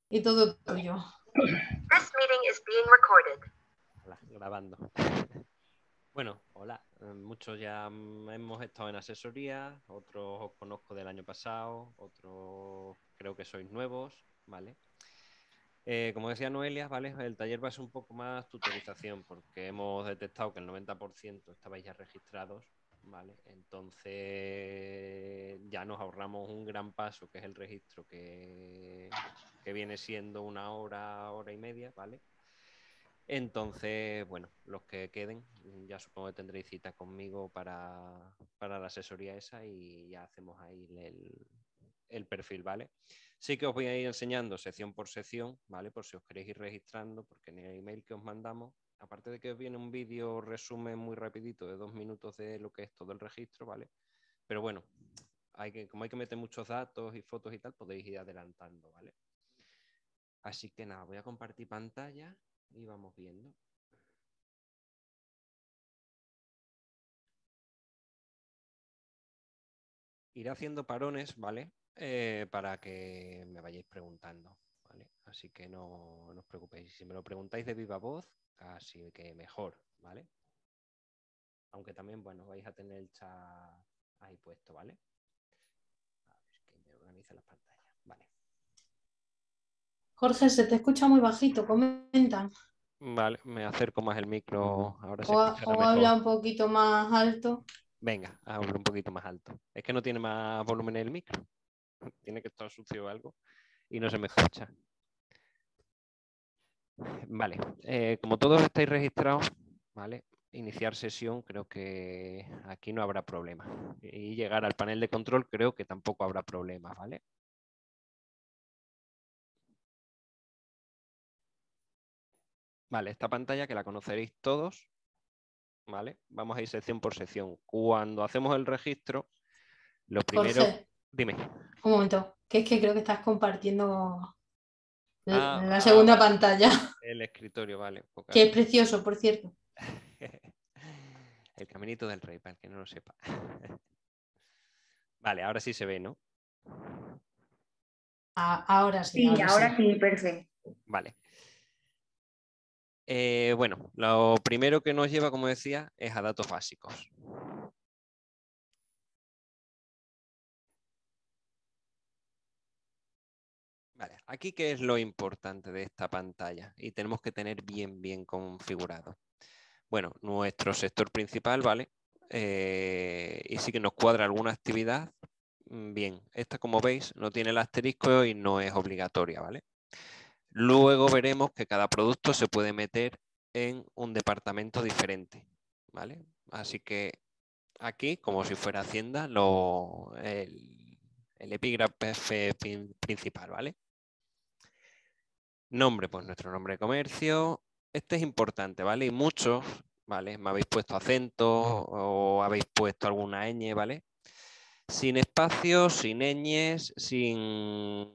y todo tuyo. This meeting is being recorded. Hola, grabando. Bueno, hola. Muchos ya hemos estado en asesoría, otros os conozco del año pasado, otros creo que sois nuevos, ¿vale? Como decía Noelia, ¿vale? El taller va a ser un poco más tutorización porque hemos detectado que el 90% estabais ya registrados, ¿vale? Entonces ya nos ahorramos un gran paso que es el registro que viene siendo una hora, hora y media, ¿vale? Entonces, bueno, los que queden, ya supongo que tendréis cita conmigo para la asesoría esa y ya hacemos ahí el perfil, ¿vale? Sí que os voy a ir enseñando sección por sección, ¿vale? Por si os queréis ir registrando, porque en el email que os mandamos, aparte de que os viene un vídeo resumen muy rapidito de 2 minutos de lo que es todo el registro, ¿vale? Pero bueno, como hay que meter muchos datos y fotos y tal, podéis ir adelantando, ¿vale? Así que nada, voy a compartir pantalla y vamos viendo. Iré haciendo parones, ¿vale? Para que me vayáis preguntando, ¿vale? Así que no os preocupéis. Si me lo preguntáis de viva voz, casi que mejor, ¿vale? Aunque también, bueno, vais a tener el chat ahí puesto, ¿vale? A ver que me organice las pantallas, ¿vale? Jorge, se te escucha muy bajito, comentan. Vale, me acerco más el micro, ahora se O, escuchará o habla mejor. un poquito más alto. Venga, hablo un poquito más alto. Es que no tiene más volumen el micro. Tiene que estar sucio o algo y no se me escucha. Vale, como todos estáis registrados, ¿vale? Iniciar sesión, creo que aquí no habrá problema. Y llegar al panel de control creo que tampoco habrá problema, ¿vale? Vale, esta pantalla que la conoceréis todos, ¿vale? Vamos a ir sección por sección. Cuando hacemos el registro, lo primero... Jorge, Dime. un momento, que es que creo que estás compartiendo la Ah, segunda vale. pantalla, El escritorio, vale. que es precioso, por cierto. El caminito del rey, para el que no lo sepa. Vale, ahora sí se ve, ¿no? Ahora sí, Sí, ahora ahora sí. sí, perfecto. Vale. Bueno, lo primero que nos lleva, como decía, es a datos básicos. Vale, aquí qué es lo importante de esta pantalla y tenemos que tener bien configurado. Bueno, nuestro sector principal, ¿vale? Y sí que nos cuadra alguna actividad. Bien, esta como veis no tiene el asterisco y no es obligatoria, ¿vale? Luego veremos que cada producto se puede meter en un departamento diferente, ¿vale? Así que aquí, como si fuera Hacienda, el epígrafe principal, ¿vale? Nombre, pues nuestro nombre de comercio. Este es importante, ¿vale? Y muchos, ¿vale? Me habéis puesto acento o habéis puesto alguna ñ, ¿vale? Sin espacios, sin ñes, sin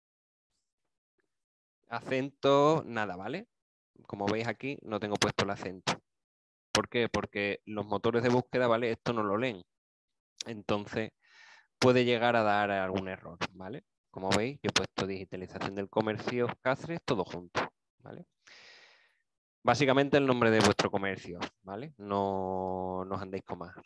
acento, nada, ¿vale? Como veis aquí, no tengo puesto el acento. ¿Por qué? Porque los motores de búsqueda, ¿vale? Esto no lo leen. Entonces, puede llegar a dar algún error, ¿vale? Como veis, yo he puesto digitalización del comercio Cáceres, todo junto, ¿vale? Básicamente el nombre de vuestro comercio, ¿vale? No os andéis con más.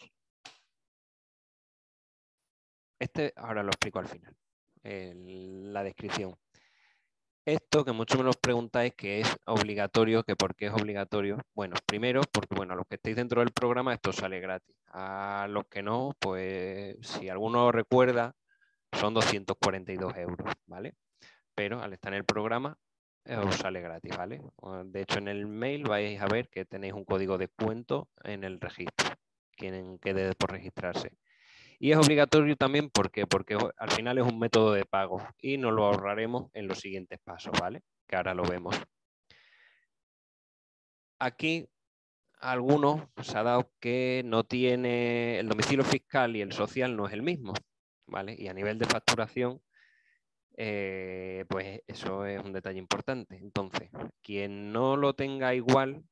Este ahora lo explico al final, la descripción. Esto que muchos me lo preguntáis que es obligatorio, que por qué es obligatorio. Bueno, primero porque bueno, a los que estéis dentro del programa esto sale gratis. A los que no, pues si alguno recuerda, son 242 euros, ¿vale? Pero al estar en el programa os sale gratis, ¿vale? De hecho, en el mail vais a ver que tenéis un código de descuento en el registro, quien quede por registrarse. Y es obligatorio también, ¿por qué? Porque al final es un método de pago y nos lo ahorraremos en los siguientes pasos, ¿vale? Que ahora lo vemos. Aquí algunos se ha dado que no tiene el domicilio fiscal y el social no es el mismo, ¿vale? Y a nivel de facturación, pues eso es un detalle importante. Entonces, quien no lo tenga igual,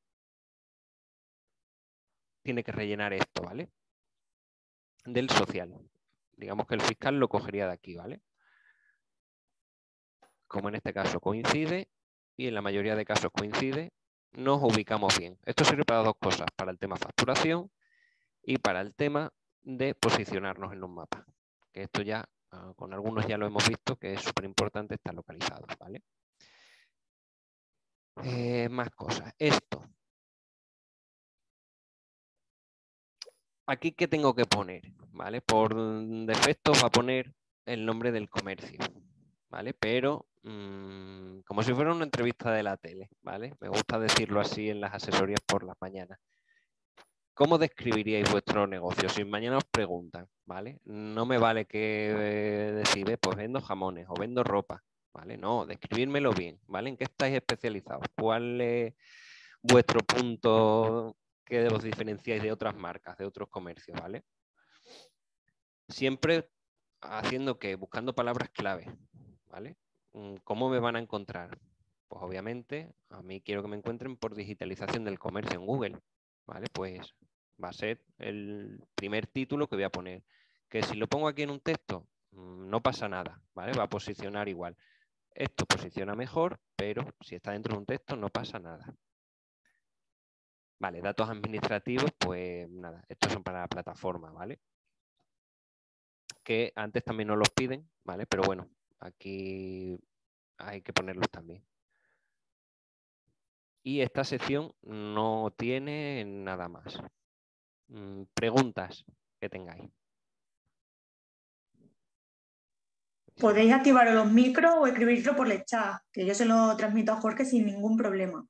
tiene que rellenar esto, ¿vale? Del social. Digamos que el fiscal lo cogería de aquí, ¿vale? como en este caso coincide, y en la mayoría de casos coincide, nos ubicamos bien. Esto sirve para dos cosas, para el tema facturación y para el tema de posicionarnos en los mapas. Que esto ya, con algunos ya lo hemos visto, que es súper importante estar localizados, ¿vale? Más cosas. Esto. Aquí, ¿qué tengo que poner? ¿Vale? Por defecto va a poner el nombre del comercio, ¿vale? Pero como si fuera una entrevista de la tele, ¿vale? Me gusta decirlo así en las asesorías por las mañanas. ¿Cómo describiríais vuestro negocio? Si mañana os preguntan, ¿vale? No me vale que decís, pues vendo jamones o vendo ropa, ¿vale? No, describírmelo bien, ¿vale? ¿En qué estáis especializados? ¿Cuál es vuestro punto que os diferenciáis de otras marcas, de otros comercios, ¿vale? Siempre haciendo que, buscando palabras clave, ¿vale? ¿Cómo me van a encontrar? Pues obviamente, a mí quiero que me encuentren por digitalización del comercio en Google, ¿vale? Pues va a ser el primer título que voy a poner. Que si lo pongo aquí en un texto, no pasa nada, ¿vale? Va a posicionar igual. Esto posiciona mejor, pero si está dentro de un texto no pasa nada. Vale, datos administrativos, pues nada, estos son para la plataforma, ¿vale? Que antes también nos los piden, ¿vale? Pero bueno, aquí hay que ponerlos también. Y esta sección no tiene nada más. Preguntas que tengáis. Podéis activar los micros o escribirlo por el chat, que yo se lo transmito a Jorge sin ningún problema.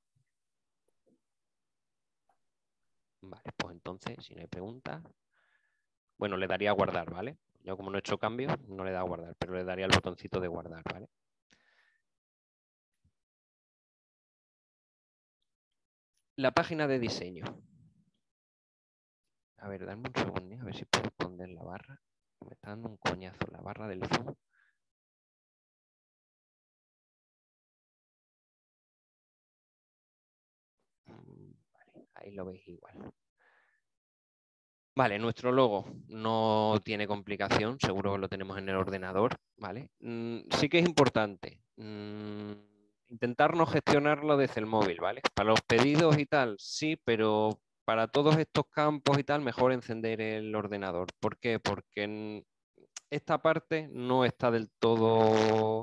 Vale, pues entonces, si no hay preguntas, bueno, le daría a guardar, ¿vale? Yo como no he hecho cambios, no le da a guardar, pero le daría el botoncito de guardar, ¿vale? La página de diseño. A ver, dame un segundo, a ver si puedo esconder la barra. Me está dando un coñazo la barra del Zoom. Vale, ahí lo veis igual. Vale, nuestro logo no tiene complicación, seguro que lo tenemos en el ordenador, ¿vale? Sí que es importante intentar no gestionarlo desde el móvil, ¿vale? Para los pedidos y tal, sí, pero para todos estos campos y tal, mejor encender el ordenador. ¿Por qué? Porque en esta parte no está del todo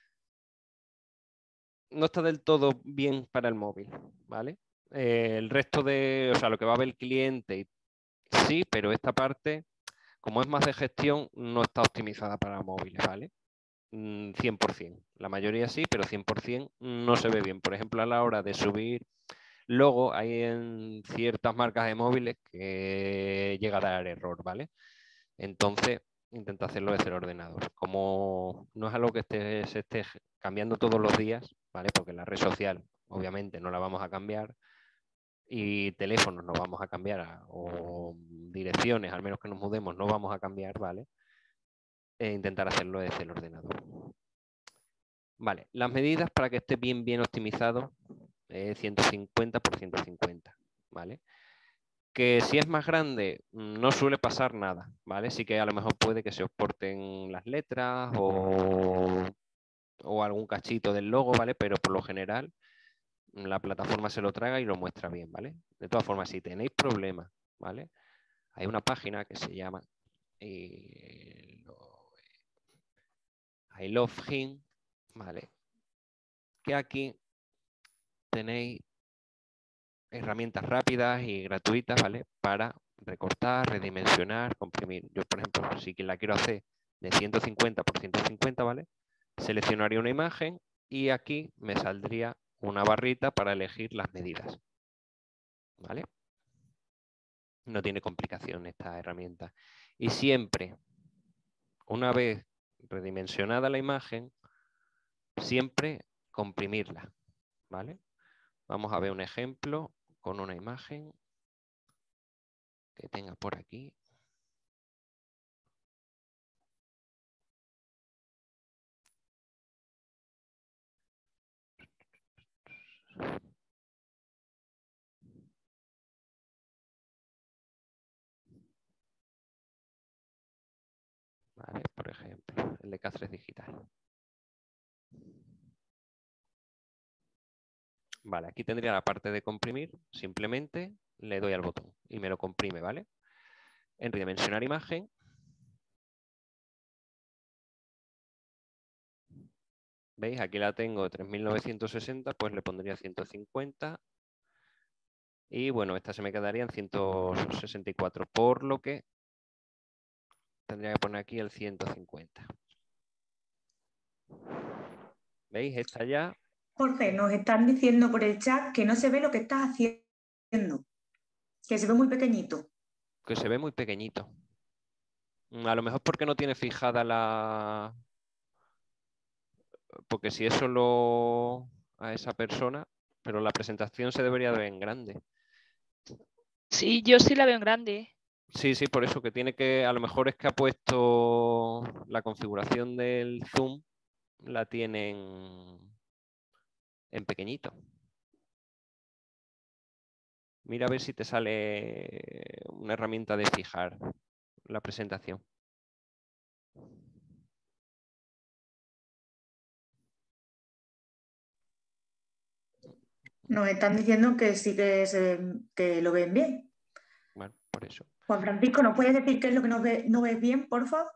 bien para el móvil, ¿vale? El resto de, o sea, lo que va a ver el cliente, sí, pero esta parte, como es más de gestión, no está optimizada para móviles, ¿vale? 100%. La mayoría sí, pero 100% no se ve bien. Por ejemplo, a la hora de subir logo, hay en ciertas marcas de móviles que llega a dar error, ¿vale? Entonces, intenta hacerlo desde el ordenador. Como no es algo que se esté cambiando todos los días, ¿vale? Porque la red social, obviamente, no la vamos a cambiar y teléfonos no vamos a cambiar o direcciones, al menos que nos mudemos, no vamos a cambiar, ¿vale? Intentar hacerlo desde el ordenador. Vale, las medidas para que esté bien optimizado, 150 por 150, ¿vale? Que si es más grande no suele pasar nada, ¿vale? Sí que a lo mejor puede que se os porten las letras o algún cachito del logo, ¿vale? Pero por lo general la plataforma se lo traga y lo muestra bien, ¿vale? De todas formas, si tenéis problemas, ¿vale? Hay una página que se llama I Love Him, ¿vale? Que aquí tenéis herramientas rápidas y gratuitas, ¿vale? Para recortar, redimensionar, comprimir. Yo, por ejemplo, si la quiero hacer de 150 por 150, ¿vale? Seleccionaría una imagen y aquí me saldría una barrita para elegir las medidas, ¿vale? No tiene complicación esta herramienta. Y siempre, una vez redimensionada la imagen, siempre comprimirla, ¿vale? Vamos a ver un ejemplo con una imagen que tenga por aquí. ¿Vale? Por ejemplo, el de Cáceres Digital. Vale, aquí tendría la parte de comprimir. Simplemente le doy al botón y me lo comprime, ¿vale? En redimensionar imagen. ¿Veis? Aquí la tengo de 3960, pues le pondría 150. Y bueno, esta se me quedaría en 164, por lo que tendría que poner aquí el 150. ¿Veis? Esta ya. Jorge, nos están diciendo por el chat que no se ve lo que estás haciendo, que se ve muy pequeñito. Que se ve muy pequeñito. A lo mejor porque no tiene fijada la... Porque si es solo a esa persona, pero la presentación se debería de ver en grande. Sí, yo sí la veo en grande. Sí, sí, por eso que tiene que... A lo mejor es que ha puesto la configuración del zoom, la tienen en pequeñito. Mira a ver si te sale una herramienta de fijar la presentación. Nos están diciendo que sí que lo ven bien. Bueno, por eso. Juan Francisco, ¿nos puedes decir qué es lo que no ves bien, por favor?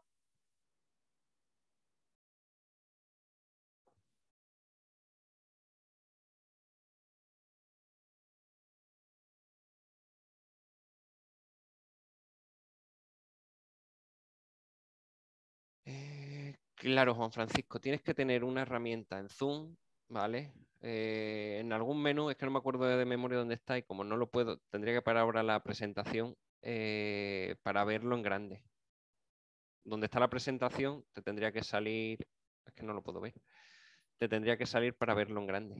Claro, Juan Francisco, tienes que tener una herramienta en Zoom, ¿vale? En algún menú, es que no me acuerdo de memoria dónde está y como no lo puedo, tendría que parar ahora la presentación para verlo en grande. Donde está la presentación, te tendría que salir, es que no lo puedo ver, te tendría que salir para verlo en grande.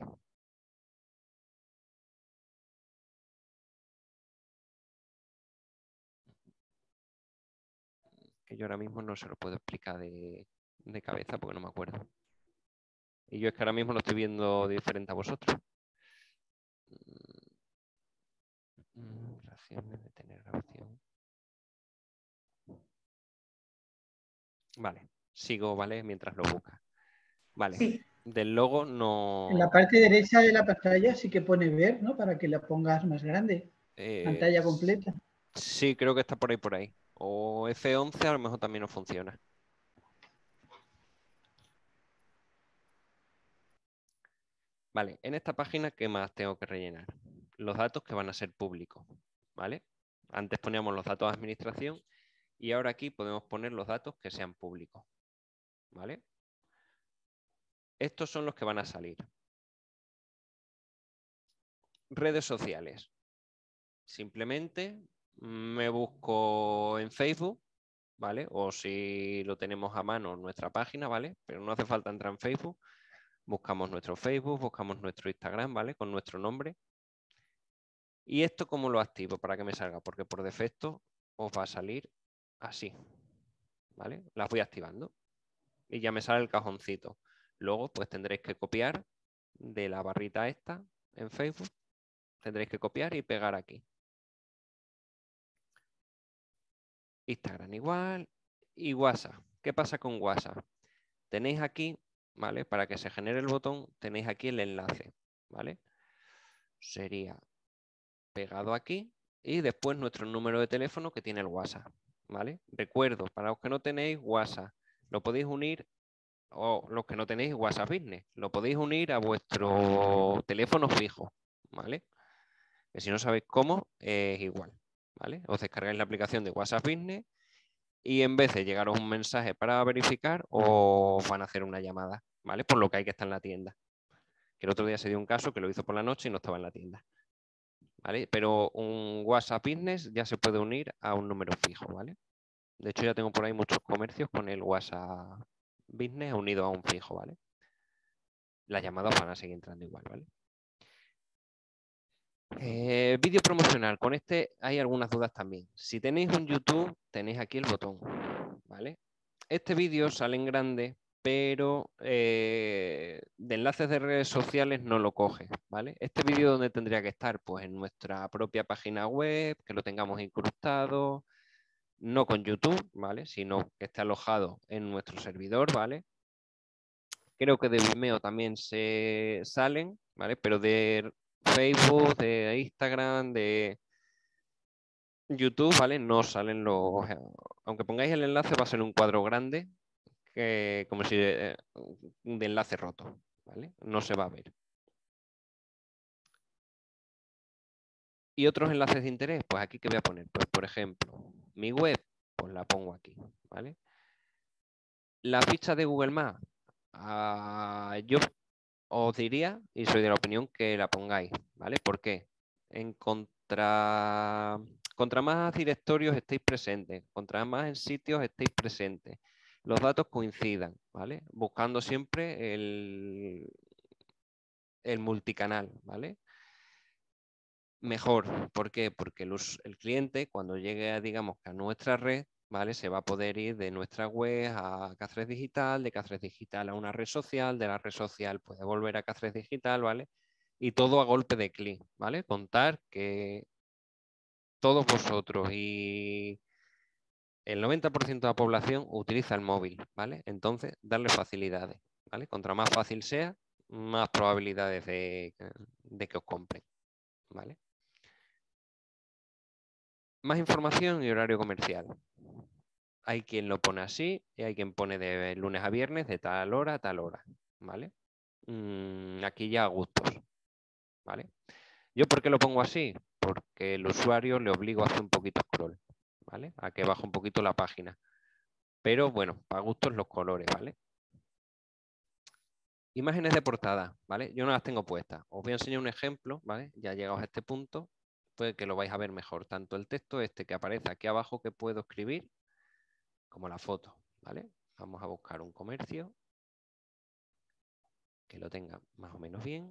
Que yo ahora mismo no se lo puedo explicar de cabeza porque no me acuerdo. Y yo es que ahora mismo lo estoy viendo diferente a vosotros. Raciones de tener grabación. Vale, sigo, ¿vale? Mientras lo busca. Vale, Sí. del logo no... En la parte derecha de la pantalla sí que pone ver, ¿no? Para que la pongas más grande. Pantalla completa. Sí, creo que está por ahí. O F11 a lo mejor también no funciona. Vale, en esta página, ¿qué más tengo que rellenar? Los datos que van a ser públicos, ¿vale? Antes poníamos los datos de administración y ahora aquí podemos poner los datos que sean públicos, ¿vale? Estos son los que van a salir. Redes sociales. Simplemente me busco en Facebook, ¿vale? O si lo tenemos a mano en nuestra página, ¿vale? Pero no hace falta entrar en Facebook. Buscamos nuestro Facebook, buscamos nuestro Instagram, ¿vale? Con nuestro nombre. ¿Y esto cómo lo activo para que me salga? Porque por defecto os va a salir así, ¿vale? Las voy activando y ya me sale el cajoncito. Luego pues tendréis que copiar de la barrita esta en Facebook. Tendréis que copiar y pegar aquí. Instagram igual y WhatsApp. ¿Qué pasa con WhatsApp? Tenéis aquí, ¿vale? Para que se genere el botón, tenéis aquí el enlace, ¿vale? Sería pegado aquí y después nuestro número de teléfono que tiene el WhatsApp, ¿vale? Recuerdo, para los que no tenéis WhatsApp, lo podéis unir, o los que no tenéis WhatsApp Business, lo podéis unir a vuestro teléfono fijo, ¿vale? Que si no sabéis cómo, es igual, ¿vale? Os descargáis la aplicación de WhatsApp Business y en vez de llegaros un mensaje para verificar, os van a hacer una llamada, ¿vale? Por lo que hay que estar en la tienda. Que el otro día se dio un caso que lo hizo por la noche y no estaba en la tienda. ¿Vale? Pero un WhatsApp Business ya se puede unir a un número fijo, ¿vale? De hecho, ya tengo por ahí muchos comercios con el WhatsApp Business unido a un fijo, ¿vale? Las llamadas van a seguir entrando igual, ¿vale? Vídeo promocional. Con este hay algunas dudas también. Si tenéis un YouTube, tenéis aquí el botón, ¿vale? Este vídeo sale en grande, pero de enlaces de redes sociales no lo coge, ¿vale? Este vídeo, ¿dónde tendría que estar? Pues en nuestra propia página web, que lo tengamos incrustado, no con YouTube, ¿vale? Sino que esté alojado en nuestro servidor, ¿vale? Creo que de Vimeo también se salen, ¿vale? Pero de Facebook, de Instagram, de YouTube, ¿vale? No salen los... Aunque pongáis el enlace va a ser un cuadro grande, como si de enlace roto, ¿vale? No se va a ver. ¿Y otros enlaces de interés? Pues aquí que voy a poner, pues por ejemplo, mi web, pues la pongo aquí, ¿vale? La ficha de Google Maps, yo os diría, y soy de la opinión, que la pongáis, ¿vale? ¿Por qué? Contra más directorios estéis presentes, contra más en sitios estéis presentes, los datos coincidan, ¿vale? Buscando siempre el multicanal, ¿vale? Mejor. ¿Por qué? Porque el cliente, cuando llegue, digamos, a nuestra red, ¿vale? Se va a poder ir de nuestra web a Cáceres Digital, de Cáceres Digital a una red social, de la red social puede volver a Cáceres Digital, ¿vale? Y todo a golpe de clic, ¿vale? Contar que todos vosotros y el 90% de la población utiliza el móvil, ¿vale? Entonces, darle facilidades, ¿vale? Contra más fácil sea, más probabilidades de que os compren, ¿vale? Más información y horario comercial. Hay quien lo pone así y hay quien pone de lunes a viernes de tal hora a tal hora, ¿vale? Aquí ya a gustos, ¿vale? ¿Yo por qué lo pongo así? Porque el usuario le obligo a hacer un poquito scroll, ¿vale? A que baje un poquito la página. Pero bueno, para gustos los colores, ¿vale? Imágenes de portada, ¿vale? Yo no las tengo puestas. Os voy a enseñar un ejemplo, ¿vale? Ya llegados a este punto, puede que lo vais a ver mejor. Tanto el texto que aparece aquí abajo que puedo escribir, como la foto, ¿vale? Vamos a buscar un comercio que lo tenga más o menos bien.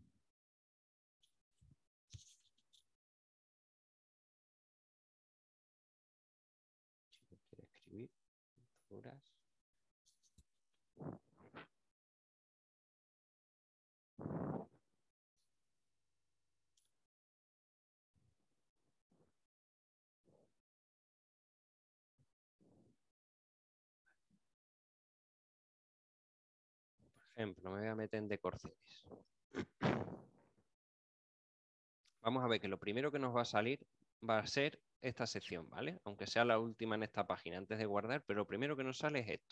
Quiero escribir pinturas. Por ejemplo, me voy a meter en Decorcelis. Vamos a ver que lo primero que nos va a salir va a ser esta sección, ¿vale? Aunque sea la última en esta página antes de guardar, pero lo primero que nos sale es esto.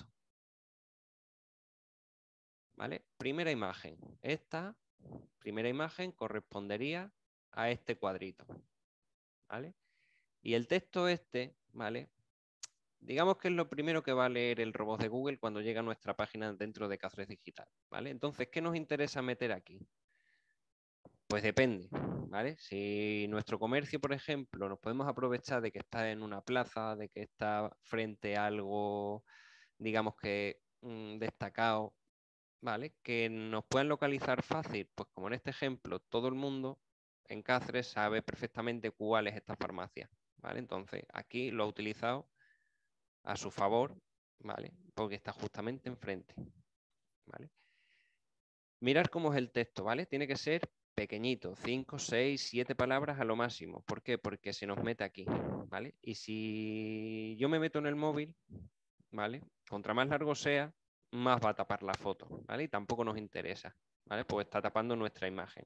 ¿Vale? Primera imagen. Esta primera imagen correspondería a este cuadrito, ¿vale? Y el texto ¿vale? Digamos que es lo primero que va a leer el robot de Google cuando llega a nuestra página dentro de Cáceres Digital, ¿vale? Entonces, ¿qué nos interesa meter aquí? Pues depende, ¿vale? Si nuestro comercio, por ejemplo, nos podemos aprovechar de que está en una plaza, de que está frente a algo, digamos que destacado, ¿vale? Que nos puedan localizar fácil, pues como en este ejemplo, todo el mundo en Cáceres sabe perfectamente cuál es esta farmacia, ¿vale? Entonces, aquí lo ha utilizado a su favor, ¿vale? Porque está justamente enfrente, ¿vale? Mirar cómo es el texto, ¿vale? Tiene que ser pequeñito, 5, 6, 7 palabras a lo máximo. ¿Por qué? Porque se nos mete aquí, ¿vale? Y si yo me meto en el móvil, ¿vale? Contra más largo sea, más va a tapar la foto, ¿vale? Y tampoco nos interesa, ¿vale? Pues está tapando nuestra imagen.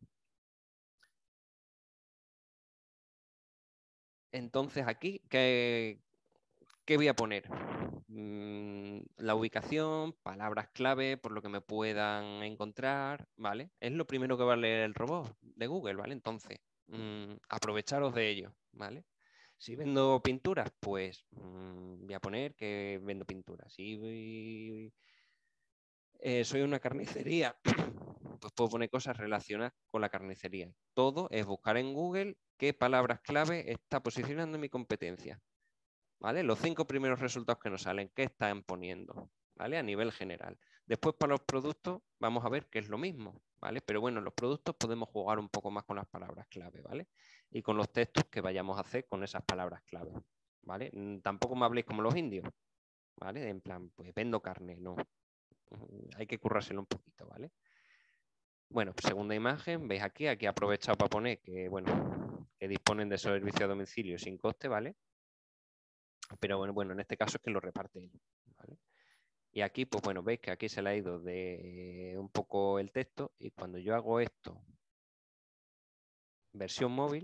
Entonces aquí, ¿qué voy a poner? La ubicación, palabras clave, por lo que me puedan encontrar, ¿vale? Es lo primero que va a leer el robot de Google, ¿vale? Entonces, aprovecharos de ello, ¿vale? Si vendo pinturas, pues voy a poner que vendo pinturas. Si soy una carnicería, pues puedo poner cosas relacionadas con la carnicería. Todo es buscar en Google qué palabras clave está posicionando mi competencia. ¿Vale? Los 5 primeros resultados que nos salen, ¿qué están poniendo? ¿Vale? A nivel general. Después para los productos vamos a ver que es lo mismo, ¿vale? Pero bueno, en los productos podemos jugar un poco más con las palabras clave, ¿vale? Y con los textos que vayamos a hacer con esas palabras clave, ¿vale? Tampoco me habléis como los indios, ¿vale? En plan, pues vendo carne, no. Hay que currárselo un poquito, ¿vale? Bueno, segunda imagen, veis aquí he aprovechado para poner que, bueno, que disponen de servicio a domicilio sin coste, ¿vale? Pero bueno, en este caso es que lo reparte él, ¿vale? Y aquí, pues bueno, veis que aquí se le ha ido de un poco el texto y cuando yo hago esto, versión móvil,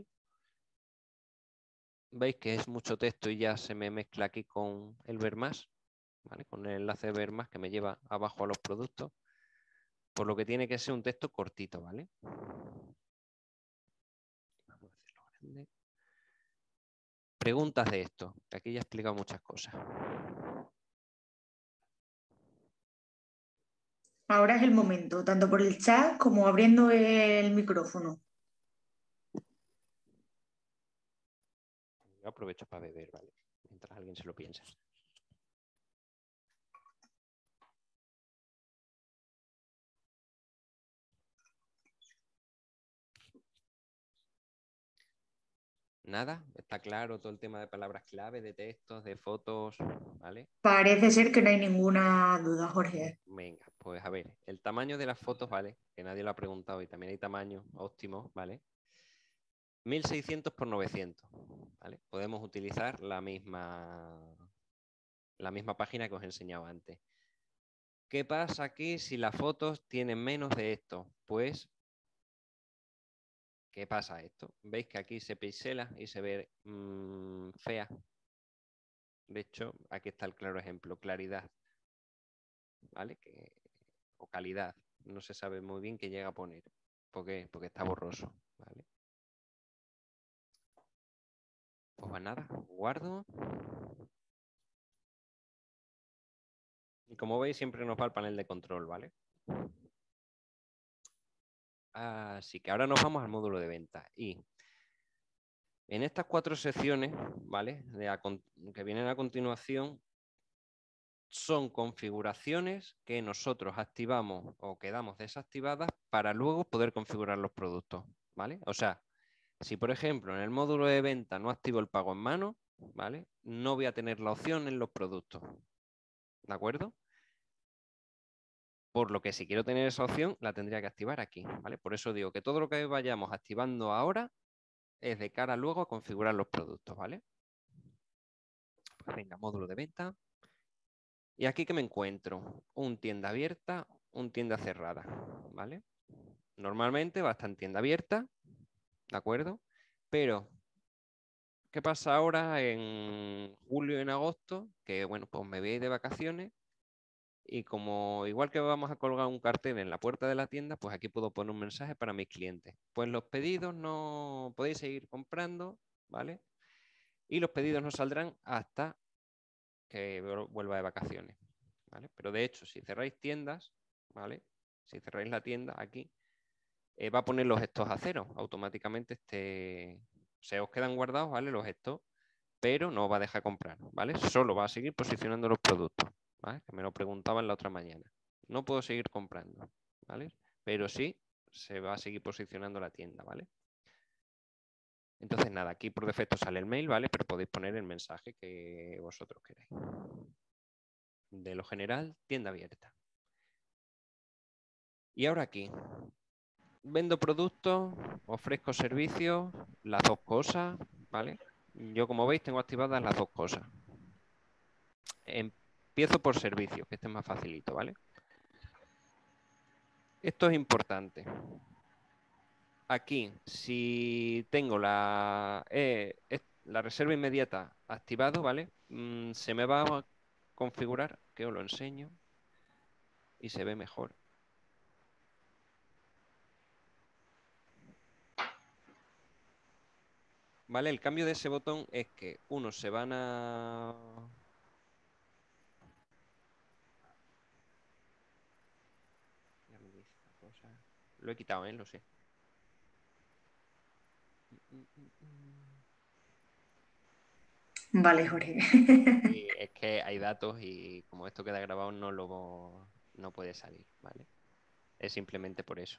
veis que es mucho texto y ya se me mezcla aquí con el ver más, ¿vale? Con el enlace de ver más que me lleva abajo a los productos, por lo que tiene que ser un texto cortito, ¿vale? Vamos a hacerlo grande. Preguntas de esto, que aquí ya he explicado muchas cosas. Ahora es el momento, tanto por el chat como abriendo el micrófono. Yo aprovecho para beber, ¿vale? Mientras alguien se lo piensa. Nada, está claro todo el tema de palabras clave, de textos, de fotos, ¿vale? Parece ser que no hay ninguna duda, Jorge. Venga, pues a ver, el tamaño de las fotos, ¿vale? Que nadie lo ha preguntado y también hay tamaño óptimo, ¿vale? 1600 por 900, ¿vale? Podemos utilizar la misma página que os he enseñado antes. ¿Qué pasa aquí si las fotos tienen menos de esto? Pues, ¿qué pasa esto? ¿Veis que aquí se pixela y se ve fea? De hecho, aquí está el claro ejemplo, claridad, ¿vale? O calidad, no se sabe muy bien qué llega a poner. ¿Por qué? Porque está borroso, ¿vale? Pues nada, guardo. Y como veis, siempre nos va el panel de control, ¿vale? Así que ahora nos vamos al módulo de venta. Y en estas 4 secciones, ¿vale? Que vienen a continuación, son configuraciones que nosotros activamos o quedamos desactivadas para luego poder configurar los productos, ¿vale? O sea, si por ejemplo en el módulo de venta no activo el pago en mano, ¿vale? No voy a tener la opción en los productos, ¿de acuerdo? Por lo que si quiero tener esa opción, la tendría que activar aquí, ¿vale? Por eso digo que todo lo que vayamos activando ahora es de cara luego a configurar los productos, ¿vale? Pues venga, módulo de venta. Y aquí que me encuentro, un tienda abierta, un tienda cerrada, ¿vale? Normalmente va a estar en tienda abierta, ¿de acuerdo? Pero, ¿qué pasa ahora en julio y en agosto? Que, bueno, pues me voy a ir de vacaciones y como igual que vamos a colgar un cartel en la puerta de la tienda, pues aquí puedo poner un mensaje para mis clientes. Pues los pedidos no podéis seguir comprando, ¿vale? Y los pedidos no saldrán hasta que vuelva de vacaciones, ¿vale? Pero de hecho, si cerráis tiendas, ¿vale? Si cerráis la tienda aquí, va a poner los stocks a cero. Automáticamente se os quedan guardados, ¿vale? Los stocks, pero no va a dejar comprar, ¿vale? Solo va a seguir posicionando los productos, ¿vale? Que me lo preguntaban la otra mañana. No puedo seguir comprando, ¿vale? Pero sí se va a seguir posicionando la tienda, ¿vale? Entonces, nada, aquí por defecto sale el mail, ¿vale? Pero podéis poner el mensaje que vosotros queráis. De lo general, tienda abierta. Y ahora aquí, vendo productos, ofrezco servicios, las dos cosas, ¿vale? Yo, como veis, tengo activadas las dos cosas. Empiezo por servicios, que este es más facilito, ¿vale? Esto es importante. Aquí, si tengo la reserva inmediata activado, ¿vale? Se me va a configurar, que os lo enseño, y se ve mejor. ¿Vale? El cambio de ese botón es que unos se van a... Ya me dice esta cosa. Lo he quitado, lo sé. Vale, Jorge. Y es que hay datos y como esto queda grabado no puede salir, ¿vale? Es simplemente por eso.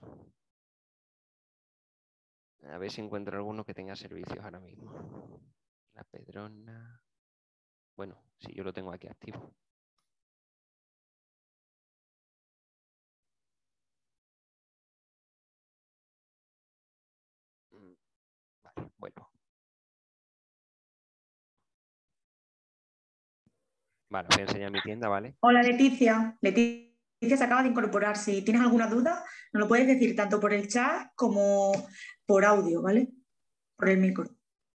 A ver si encuentro alguno que tenga servicios ahora mismo. La Pedrona. Bueno, si yo lo tengo aquí activo. Vale, vuelvo. Vale, os voy a enseñar mi tienda, ¿vale? Hola Leticia. Leticia se acaba de incorporar. Si tienes alguna duda, nos lo puedes decir tanto por el chat como por audio, ¿vale? Por el micro.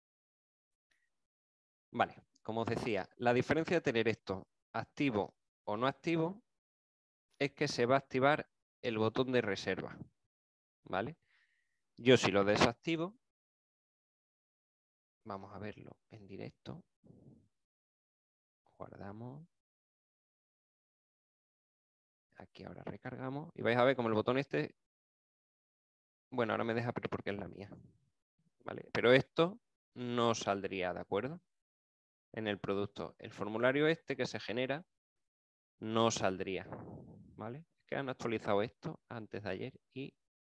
Vale, como os decía, la diferencia de tener esto activo o no activo es que se va a activar el botón de reserva, ¿vale? Yo si lo desactivo, vamos a verlo en directo. Guardamos. Aquí ahora recargamos y vais a ver como el botón este, bueno, ahora me deja pero porque es la mía, ¿vale? Pero esto no saldría, ¿de acuerdo? En el producto. El formulario este que se genera no saldría, ¿vale? Es que han actualizado esto antes de ayer y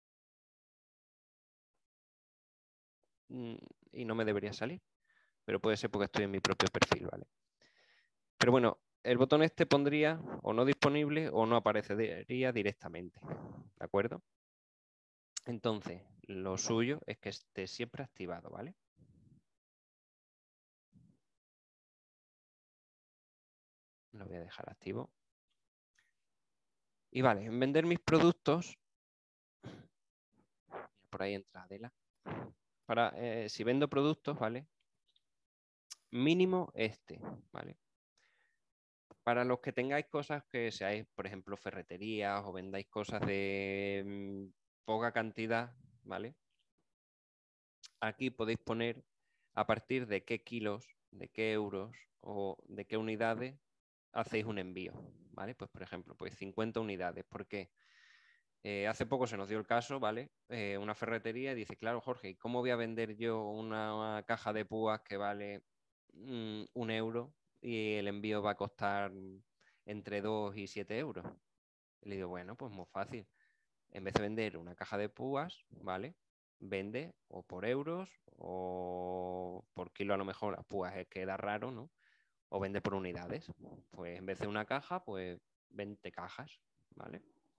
no me debería salir, pero puede ser porque estoy en mi propio perfil, ¿vale? Pero bueno, el botón este pondría o no disponible o no aparecería directamente, ¿de acuerdo? Entonces, lo suyo es que esté siempre activado, ¿vale? Lo voy a dejar activo. Y vale, en vender mis productos, por ahí entra Adela. Si vendo productos, ¿vale? Mínimo este, ¿vale? Para los que tengáis cosas que seáis, por ejemplo, ferreterías o vendáis cosas de poca cantidad, ¿vale? Aquí podéis poner a partir de qué kilos, de qué euros o de qué unidades hacéis un envío, ¿vale? Pues, por ejemplo, pues 50 unidades. ¿Por qué? Hace poco se nos dio el caso, ¿vale? Una ferretería y dice, claro, Jorge, ¿cómo voy a vender yo una caja de púas que vale 1 euro y el envío va a costar entre 2 y 7 euros? Y le digo, bueno, pues muy fácil. En vez de vender una caja de púas, ¿vale? Vende o por euros o por kilo, a lo mejor las púas queda raro, ¿no? O vende por unidades. Pues en vez de una caja, pues 20 cajas, ¿vale?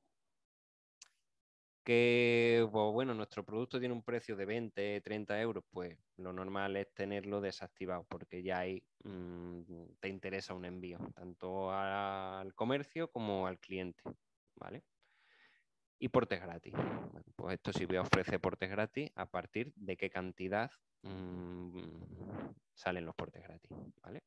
Que, pues bueno, nuestro producto tiene un precio de 20, 30 euros, pues lo normal es tenerlo desactivado porque ya ahí te interesa un envío, tanto al comercio como al cliente, ¿vale? Y portes gratis. Bueno, pues esto sí voy a ofrecer portes gratis a partir de qué cantidad salen los portes gratis, ¿vale?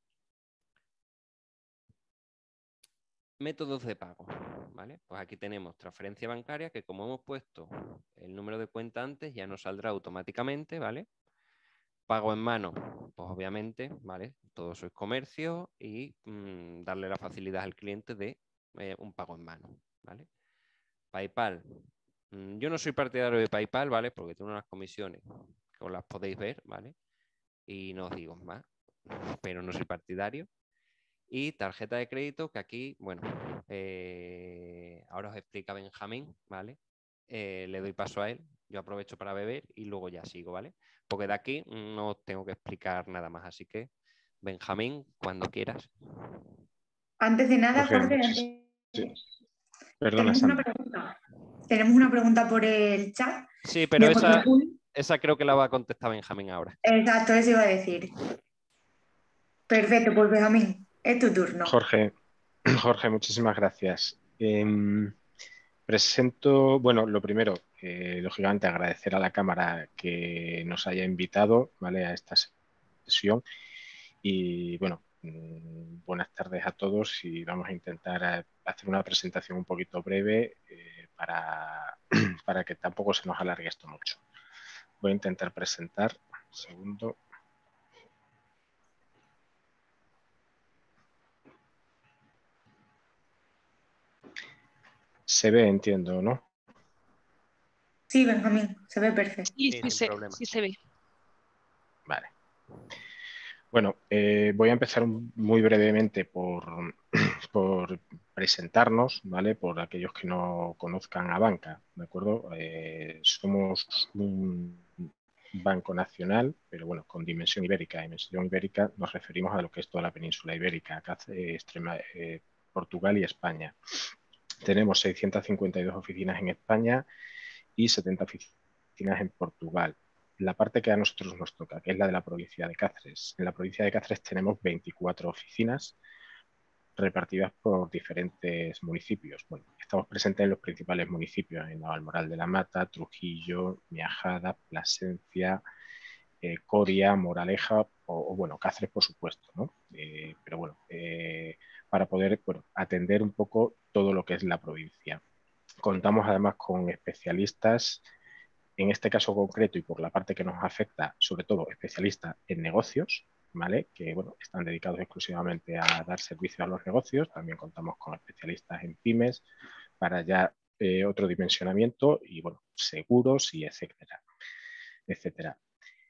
Métodos de pago, ¿vale? Pues aquí tenemos transferencia bancaria, que como hemos puesto el número de cuenta antes, ya nos saldrá automáticamente, ¿vale? Pago en mano, pues obviamente, ¿vale? Todo eso es comercio y darle la facilidad al cliente de un pago en mano, ¿vale? PayPal. Yo no soy partidario de PayPal, ¿vale? Porque tiene unas comisiones que os las podéis ver, ¿vale? Y no os digo más, pero no soy partidario. Y tarjeta de crédito, que aquí, bueno, ahora os explica Benjamín, ¿vale? Le doy paso a él, yo aprovecho para beber y luego ya sigo, ¿vale? Porque de aquí no os tengo que explicar nada más, así que, Benjamín, cuando quieras. Antes de nada, Jorge, sí. Perdona, Sandra. Tenemos una pregunta por el chat. Sí, pero esa creo que la va a contestar Benjamín ahora. Exacto, eso iba a decir. Perfecto, pues Benjamín, es tu turno. Jorge, muchísimas gracias. Presento, bueno, lo primero, lógicamente agradecer a la Cámara que nos haya invitado, ¿vale?, a esta sesión. Y bueno, buenas tardes a todos y vamos a intentar hacer una presentación un poquito breve para que tampoco se nos alargue esto mucho. Voy a intentar presentar, un segundo. Se ve, entiendo, ¿no? Sí, Benjamín, se ve perfecto. Sí, se ve. Vale. Bueno, voy a empezar muy brevemente por presentarnos, ¿vale? Por aquellos que no conozcan a Banca, ¿de acuerdo? Somos un banco nacional, pero bueno, con dimensión ibérica. Dimensión ibérica nos referimos a lo que es toda la península ibérica, Portugal y España. Tenemos 652 oficinas en España y 70 oficinas en Portugal. La parte que a nosotros nos toca, que es la de la provincia de Cáceres. En la provincia de Cáceres tenemos 24 oficinas, repartidas por diferentes municipios. Bueno, estamos presentes en los principales municipios, en Navalmoral de la Mata, Trujillo, Miajada, Plasencia, Coria, Moraleja o bueno, Cáceres, por supuesto, ¿no? Pero bueno, para poder atender un poco todo lo que es la provincia. Contamos además con especialistas, en este caso concreto y por la parte que nos afecta, sobre todo especialistas en negocios, ¿vale? Que bueno, están dedicados exclusivamente a dar servicio a los negocios. También contamos con especialistas en pymes para ya otro dimensionamiento y bueno, seguros y etcétera, etcétera.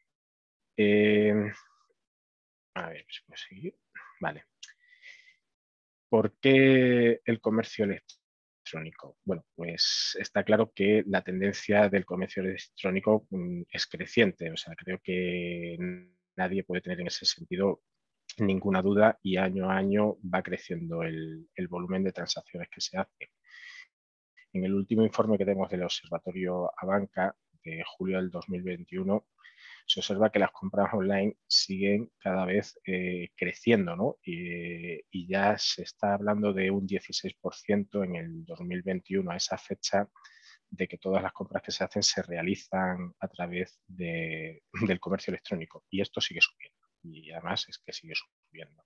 A ver, si puedo seguir. Vale. ¿Por qué el comercio electrónico? Bueno, pues está claro que la tendencia del comercio electrónico es creciente. O sea, creo que nadie puede tener en ese sentido ninguna duda y año a año va creciendo el volumen de transacciones que se hacen. En el último informe que tenemos del Observatorio Abanca de julio del 2021, se observa que las compras online siguen cada vez creciendo, ¿no? Y ya se está hablando de un 16% en el 2021, a esa fecha de que todas las compras que se hacen se realizan a través del comercio electrónico. Y esto sigue subiendo. Y además es que sigue subiendo.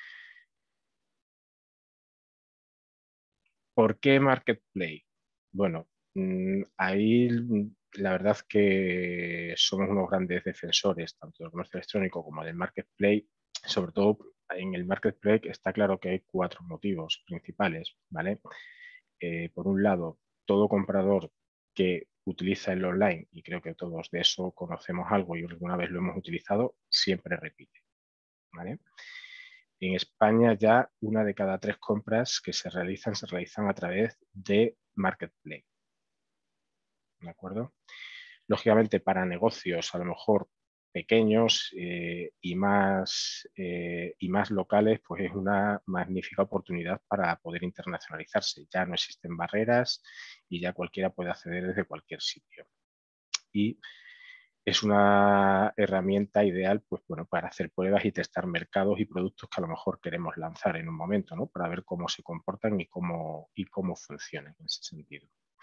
¿Por qué Marketplace? Bueno, ahí la verdad que somos unos grandes defensores tanto del comercio electrónico como del Marketplace. Sobre todo en el Marketplace está claro que hay 4 motivos principales, ¿vale? Por un lado, todo comprador que utiliza el online, y creo que todos de eso conocemos algo y alguna vez lo hemos utilizado, siempre repite, ¿vale? En España ya 1 de cada 3 compras que se realizan a través de Marketplace. ¿De acuerdo? Lógicamente para negocios a lo mejor pequeños y más locales, pues es una magnífica oportunidad para poder internacionalizarse. Ya no existen barreras y ya cualquiera puede acceder desde cualquier sitio. Y es una herramienta ideal pues, bueno, para hacer pruebas y testar mercados y productos que a lo mejor queremos lanzar en un momento, ¿no? Para ver cómo se comportan y cómo funcionan en ese sentido.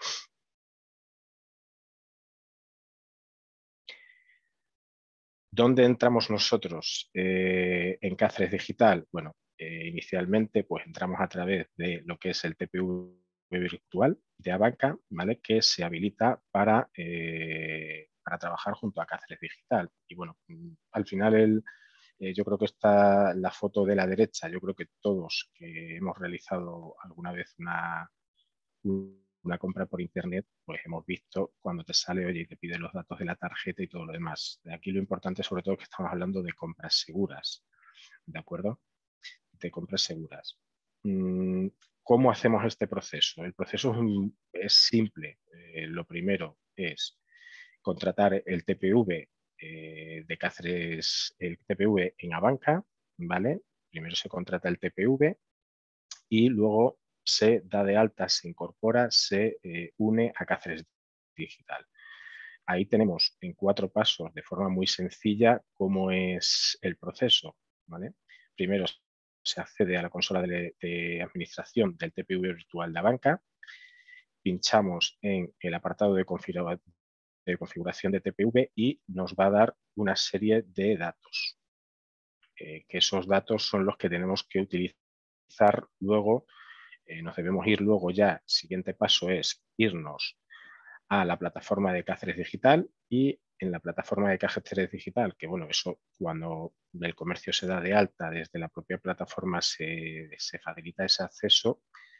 ¿Dónde entramos nosotros en Cáceres Digital? Bueno, inicialmente pues entramos a través de lo que es el TPV virtual de Abanca, ¿vale? Que se habilita para trabajar junto a Cáceres Digital. Y bueno, al final yo creo que está la foto de la derecha. Yo creo que todos que hemos realizado alguna vez una compra por internet, pues hemos visto cuando te sale, oye, y te pide los datos de la tarjeta y todo lo demás. Aquí lo importante sobre todo es que estamos hablando de compras seguras, ¿de acuerdo? De compras seguras. ¿Cómo hacemos este proceso? El proceso es simple. Lo primero es contratar el TPV de Cáceres, el TPV en Abanca, ¿vale? Primero se contrata el TPV y luego se da de alta, se incorpora, se une a Cáceres Digital. Ahí tenemos en 4 pasos, de forma muy sencilla, cómo es el proceso, ¿vale? Primero se accede a la consola de administración del TPV virtual de Abanca, pinchamos en el apartado de configuración de TPV y nos va a dar una serie de datos, que esos datos son los que tenemos que utilizar luego. Nos debemos ir luego ya, siguiente paso es irnos a la plataforma de Cáceres Digital y en la plataforma de Cáceres Digital, que bueno, eso cuando el comercio se da de alta desde la propia plataforma se facilita ese acceso,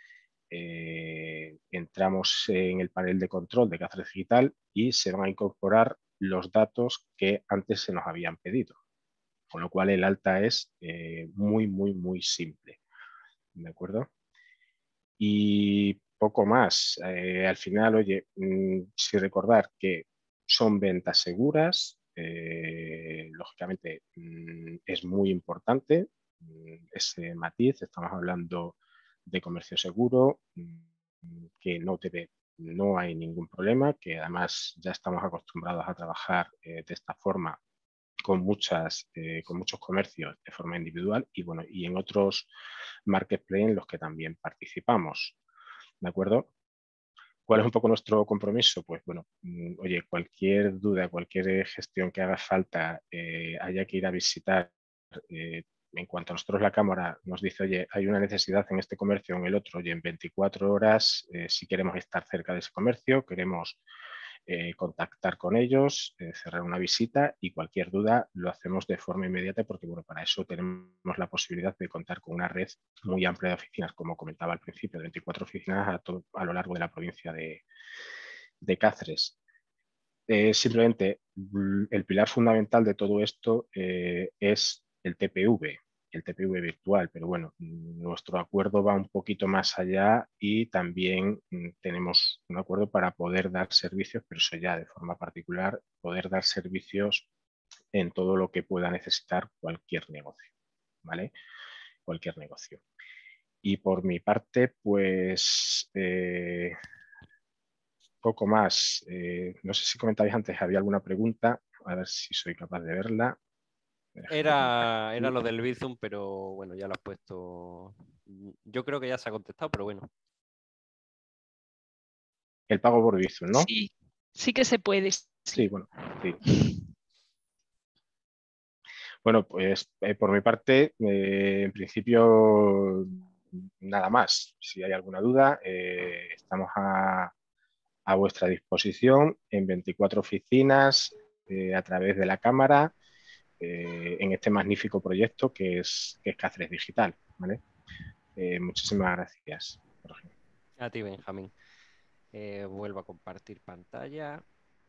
entramos en el panel de control de Cáceres Digital y se van a incorporar los datos que antes se nos habían pedido, con lo cual el alta es muy, muy, muy simple, ¿de acuerdo? Y poco más. Al final, oye, sí recordar que son ventas seguras, lógicamente es muy importante ese matiz. Estamos hablando de comercio seguro, que no hay ningún problema, que además ya estamos acostumbrados a trabajar de esta forma con muchos comercios de forma individual y, bueno, y en otros marketplaces en los que también participamos. ¿De acuerdo? ¿Cuál es un poco nuestro compromiso? Pues bueno, oye, cualquier duda, cualquier gestión que haga falta, haya que ir a visitar, en cuanto a nosotros la Cámara nos dice, oye, hay una necesidad en este comercio o en el otro, oye, en 24 horas, si queremos estar cerca de ese comercio, queremos contactar con ellos, cerrar una visita y cualquier duda lo hacemos de forma inmediata porque, bueno, para eso tenemos la posibilidad de contar con una red muy amplia de oficinas, como comentaba al principio, de 24 oficinas a lo largo de la provincia de Cáceres. Simplemente el pilar fundamental de todo esto es el TPV virtual, pero bueno, nuestro acuerdo va un poquito más allá y también tenemos un acuerdo para poder dar servicios, pero eso ya de forma particular, poder dar servicios en todo lo que pueda necesitar cualquier negocio, ¿vale? Cualquier negocio. Y por mi parte, pues poco más. No sé si comentabais antes, había alguna pregunta, a ver si soy capaz de verla. Era lo del Bizum, pero bueno, ya lo has puesto. Yo creo que ya se ha contestado, pero bueno. El pago por Bizum, ¿no? Sí, sí que se puede. Sí, bueno, sí. Bueno, pues por mi parte, en principio, nada más. Si hay alguna duda, estamos a vuestra disposición en 24 oficinas, a través de la Cámara, en este magnífico proyecto que es Cáceres Digital, ¿vale? Muchísimas gracias, Jorge. A ti, Benjamín. Vuelvo a compartir pantalla.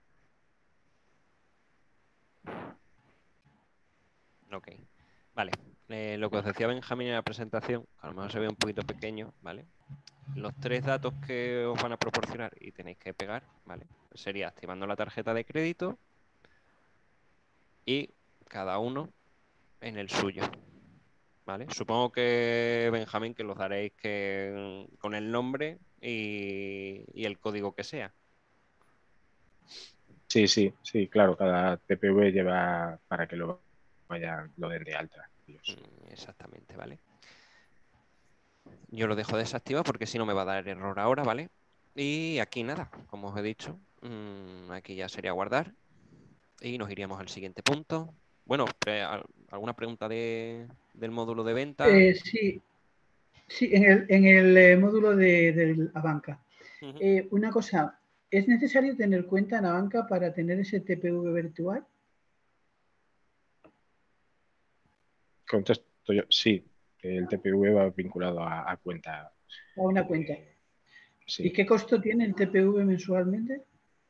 Ok, vale. Lo que os decía Benjamín en la presentación, a lo mejor se ve un poquito pequeño, ¿vale? Los 3 datos que os van a proporcionar y tenéis que pegar, ¿vale? Sería activando la tarjeta de crédito y cada uno en el suyo, ¿vale? Supongo que, Benjamín, que los daréis con el nombre y el código que sea. Sí, claro, cada TPV lleva para que lo den de alta. Exactamente, ¿vale? Yo lo dejo desactivado porque si no me va a dar error ahora, ¿vale? Y aquí nada, como os he dicho, aquí ya sería guardar y nos iríamos al siguiente punto. Bueno, ¿alguna pregunta del módulo de venta? Sí, en el módulo de Abanca. Una cosa, ¿es necesario tener cuenta en Abanca para tener ese TPV virtual? Contesto yo, sí, el TPV va vinculado a cuenta. A una cuenta. Sí. ¿Y qué costo tiene el TPV mensualmente?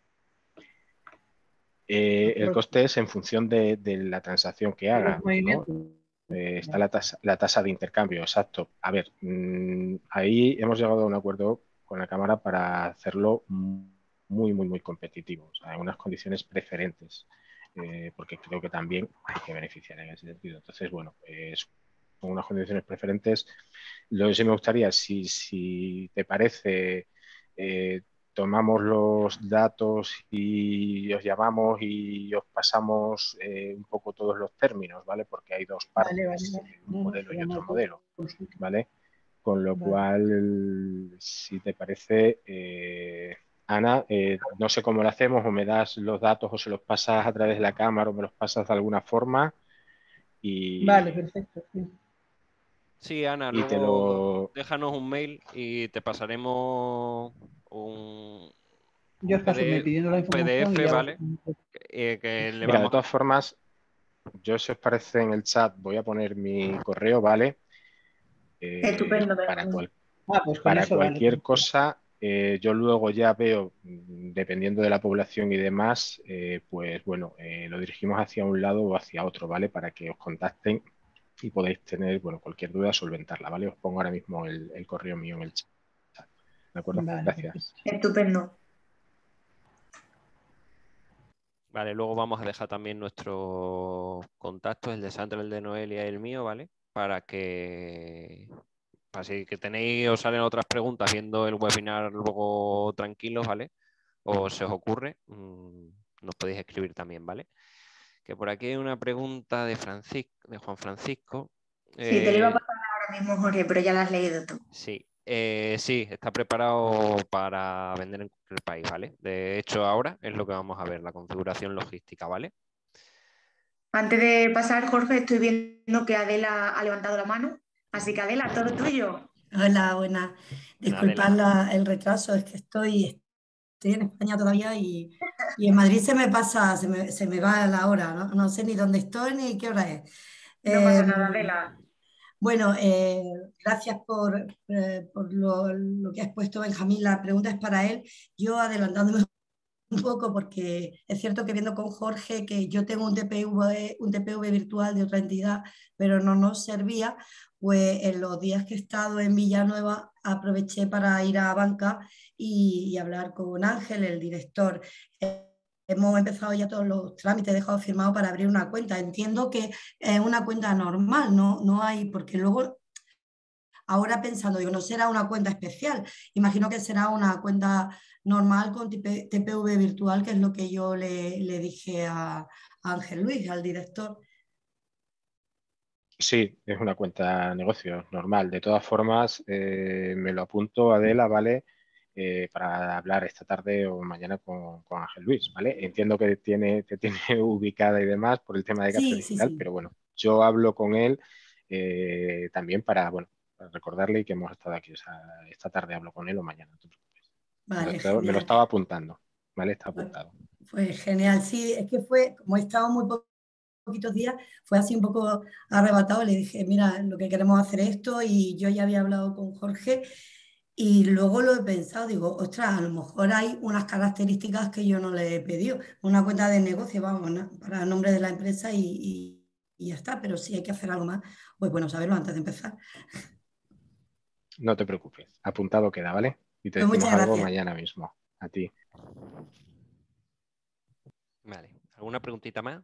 El coste es en función de la transacción que haga, ¿no? Está la tasa de intercambio, exacto. A ver, ahí hemos llegado a un acuerdo con la Cámara para hacerlo muy competitivo, o sea, en unas condiciones preferentes, porque creo que también hay que beneficiar en ese sentido. Entonces, bueno, son unas condiciones preferentes. Lo que sí me gustaría, si te parece, tomamos los datos y os llamamos y os pasamos un poco todos los términos, ¿vale? Porque hay dos partes, un modelo y otro modelo, ¿vale? Con lo cual, si te parece, Ana, no sé cómo lo hacemos, o me das los datos o se los pasas a través de la cámara o me los pasas de alguna forma. Vale, perfecto. Sí, Ana, y luego déjanos un mail y te pasaremos un Yo os paso un mail pidiendo la información PDF, y ya ¿vale? Que le Mira, vamos de todas formas, yo, si os parece, en el chat voy a poner mi correo, ¿vale? Estupendo. Para cualquier cosa, yo luego ya veo, dependiendo de la población y demás, pues bueno, lo dirigimos hacia un lado o hacia otro, ¿vale? Para que os contacten y podéis tener, bueno, cualquier duda, solventarla, ¿vale? Os pongo ahora mismo el correo mío en el chat. ¿De acuerdo? Vale, gracias. Estupendo. Vale, luego vamos a dejar también nuestros contactos, el de Sandra, el de Noelia y el mío, ¿vale? Para que, así que tenéis, os salen otras preguntas viendo el webinar luego tranquilos, ¿vale? O se os ocurre, nos podéis escribir también, ¿vale? Que por aquí hay una pregunta de Juan Francisco. Sí, te lo iba a pasar ahora mismo, Jorge, pero ya la has leído tú. Sí, sí, está preparado para vender en cualquier país, ¿vale? De hecho, ahora es lo que vamos a ver, la configuración logística, ¿vale? Antes de pasar, Jorge, estoy viendo que Adela ha levantado la mano. Así que Adela, todo tuyo. Hola, buenas. Disculpad el retraso, es que estoy en España todavía y en Madrid se me pasa, se me va la hora, ¿no? No sé ni dónde estoy ni qué hora es. No pasa nada, Adela. Bueno, gracias por lo que has puesto, Benjamín. La pregunta es para él. Yo adelantándome un poco, porque es cierto que viendo con Jorge que yo tengo un TPV virtual de otra entidad, pero no nos servía, pues en los días que he estado en Villanueva aproveché para ir a Banca y hablar con Ángel, el director. Hemos empezado ya todos los trámites, dejado firmado para abrir una cuenta. Entiendo que es una cuenta normal, no hay, porque luego ahora pensando, digo, no será una cuenta especial, imagino que será una cuenta normal con TPV virtual, que es lo que yo le dije a Ángel Luis, al director. Sí, es una cuenta de negocio normal. De todas formas, me lo apunto, Adela, ¿vale? Para hablar esta tarde o mañana con Ángel Luis, ¿vale? Entiendo que te tiene ubicada y demás por el tema de Cáceres Sí, y tal, sí. pero bueno, yo hablo con él también para recordarle que hemos estado aquí. O sea, esta tarde hablo con él o mañana, no te preocupes. Vale, Me lo genial. estaba apuntando, ¿vale? Está apuntado. Pues genial, sí, es que fue, como he estado muy poquitos días, fue así un poco arrebatado. Le dije, mira, lo que queremos hacer esto, y yo ya había hablado con Jorge y luego lo he pensado, digo, ostras, a lo mejor hay unas características que yo no le he pedido, una cuenta de negocio, vamos, para el nombre de la empresa y ya está, pero si hay que hacer algo más, pues bueno, saberlo antes de empezar. No te preocupes, apuntado queda, ¿vale? Y te Pues decimos muchas algo gracias. mañana mismo. A ti. Vale, ¿alguna preguntita más?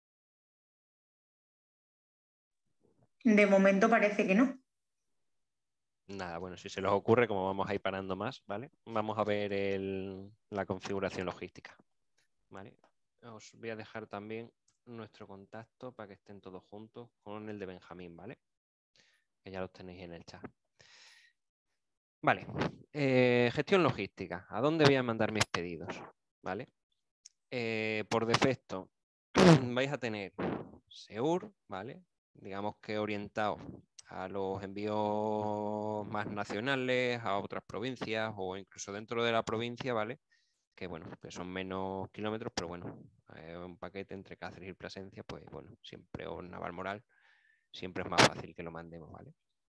De momento parece que no. Nada, bueno, si se les ocurre, como vamos a ir parando más, ¿vale? Vamos a ver la configuración logística, ¿vale? Os voy a dejar también nuestro contacto para que estén todos juntos con el de Benjamín, ¿vale? Que ya los tenéis en el chat. Vale, gestión logística. ¿A dónde voy a mandar mis pedidos? ¿Vale? Por defecto vais a tener Seur, ¿vale? Digamos que orientado a los envíos más nacionales, a otras provincias o incluso dentro de la provincia, ¿vale? Que bueno, que son menos kilómetros, pero bueno, un paquete entre Cáceres y Plasencia, pues bueno, siempre, o Navalmoral, siempre es más fácil que lo mandemos, ¿vale?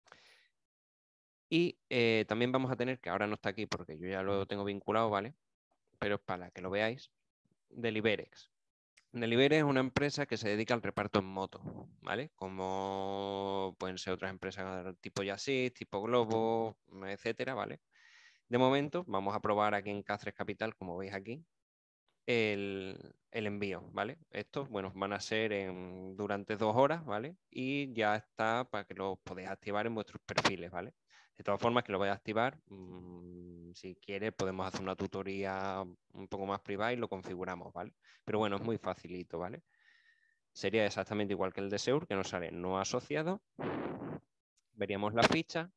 Y también vamos a tener, que ahora no está aquí porque yo ya lo tengo vinculado, ¿vale? Pero es para que lo veáis, Deliverex. Delivery es una empresa que se dedica al reparto en moto, ¿vale? Como pueden ser otras empresas tipo Yasis, tipo Globo, etcétera, ¿vale? De momento vamos a probar aquí en Cáceres Capital, como veis aquí, el envío, ¿vale? Estos, bueno, van a ser durante 2 horas, ¿vale? Y ya está para que lo podáis activar en vuestros perfiles, ¿vale? De todas formas, que lo vais a activar, si quieres podemos hacer una tutoría un poco más privada y lo configuramos, ¿vale? Pero bueno, es muy facilito, ¿vale? Sería exactamente igual que el de Seur, que nos sale no asociado. Veríamos la ficha,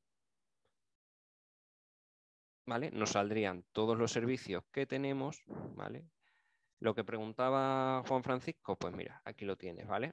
¿vale? Nos saldrían todos los servicios que tenemos, ¿vale? Lo que preguntaba Juan Francisco, pues mira, aquí lo tienes, ¿vale?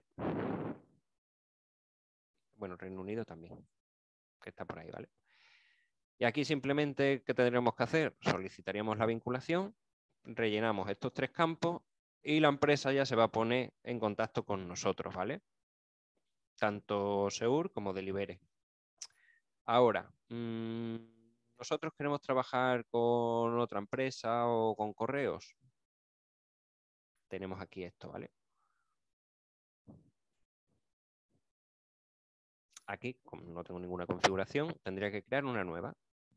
Bueno, Reino Unido también, que está por ahí, ¿vale? Y aquí simplemente, ¿qué tendríamos que hacer? Solicitaríamos la vinculación, rellenamos estos 3 campos y la empresa ya se va a poner en contacto con nosotros, ¿vale? Tanto Seur como Delivery. Ahora, ¿nosotros queremos trabajar con otra empresa o con correos? Tenemos aquí esto, ¿vale? Aquí, como no tengo ninguna configuración, tendría que crear una nueva.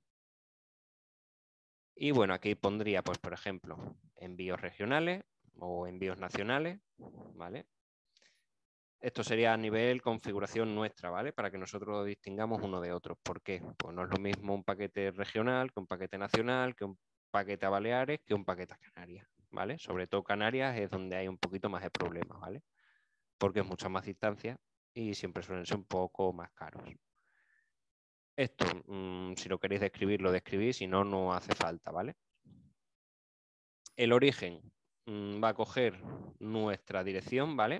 Y bueno, aquí pondría, pues, por ejemplo, envíos regionales o envíos nacionales, ¿vale? Esto sería a nivel configuración nuestra, ¿vale? Para que nosotros lo distingamos uno de otro. ¿Por qué? Pues no es lo mismo un paquete regional que un paquete nacional, que un paquete a Baleares, que un paquete a Canarias, ¿vale? Sobre todo Canarias es donde hay un poquito más de problemas, ¿vale? Porque es mucha más distancia y siempre suelen ser un poco más caros. Esto, si lo queréis describir, lo describís, si no, no hace falta, ¿vale? El origen va a coger nuestra dirección, ¿vale?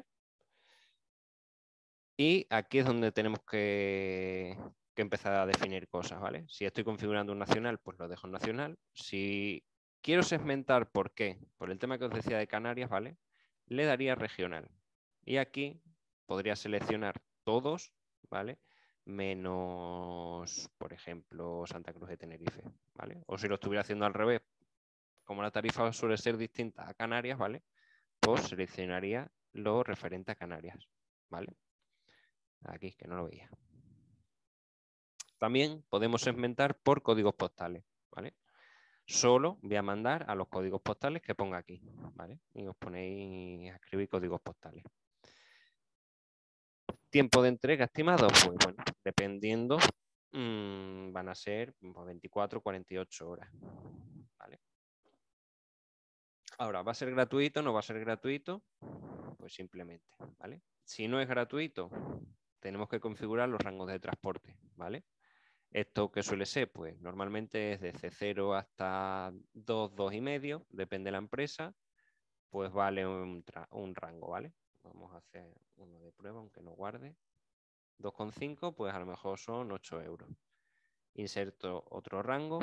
Y aquí es donde tenemos que empezar a definir cosas, ¿vale? Si estoy configurando un nacional, pues lo dejo en nacional. Si quiero segmentar, ¿por qué? Por el tema que os decía de Canarias, ¿vale? Le daría regional. Y aquí podría seleccionar todos, ¿vale? Menos, por ejemplo, Santa Cruz de Tenerife, ¿vale? O si lo estuviera haciendo al revés, como la tarifa suele ser distinta a Canarias, ¿vale? Pues seleccionaría lo referente a Canarias, ¿vale? Aquí, que no lo veía. También podemos segmentar por códigos postales, ¿vale? Solo voy a mandar a los códigos postales que ponga aquí, ¿vale? Y os ponéis a escribir códigos postales. Tiempo de entrega estimado, pues bueno, dependiendo, van a ser 24, 48 horas, ¿vale? Ahora, ¿va a ser gratuito? ¿No va a ser gratuito? Pues simplemente, ¿vale? Si no es gratuito, tenemos que configurar los rangos de transporte, ¿vale? Esto que suele ser, pues normalmente es de C0 hasta 2, 2,5, depende de la empresa, pues vale un rango, ¿vale? Vamos a hacer uno de prueba, aunque no guarde. 2,5, pues a lo mejor son 8 euros. Inserto otro rango.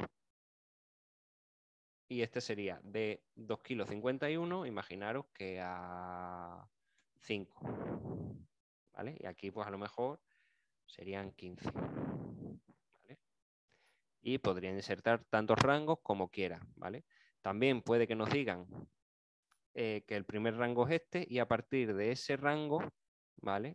Y este sería de 2,51 kg, imaginaros que a 5, ¿vale? Y aquí pues a lo mejor serían 15, ¿vale? Y podría insertar tantos rangos como quiera, ¿vale? También puede que nos digan que el primer rango es este y a partir de ese rango, ¿vale?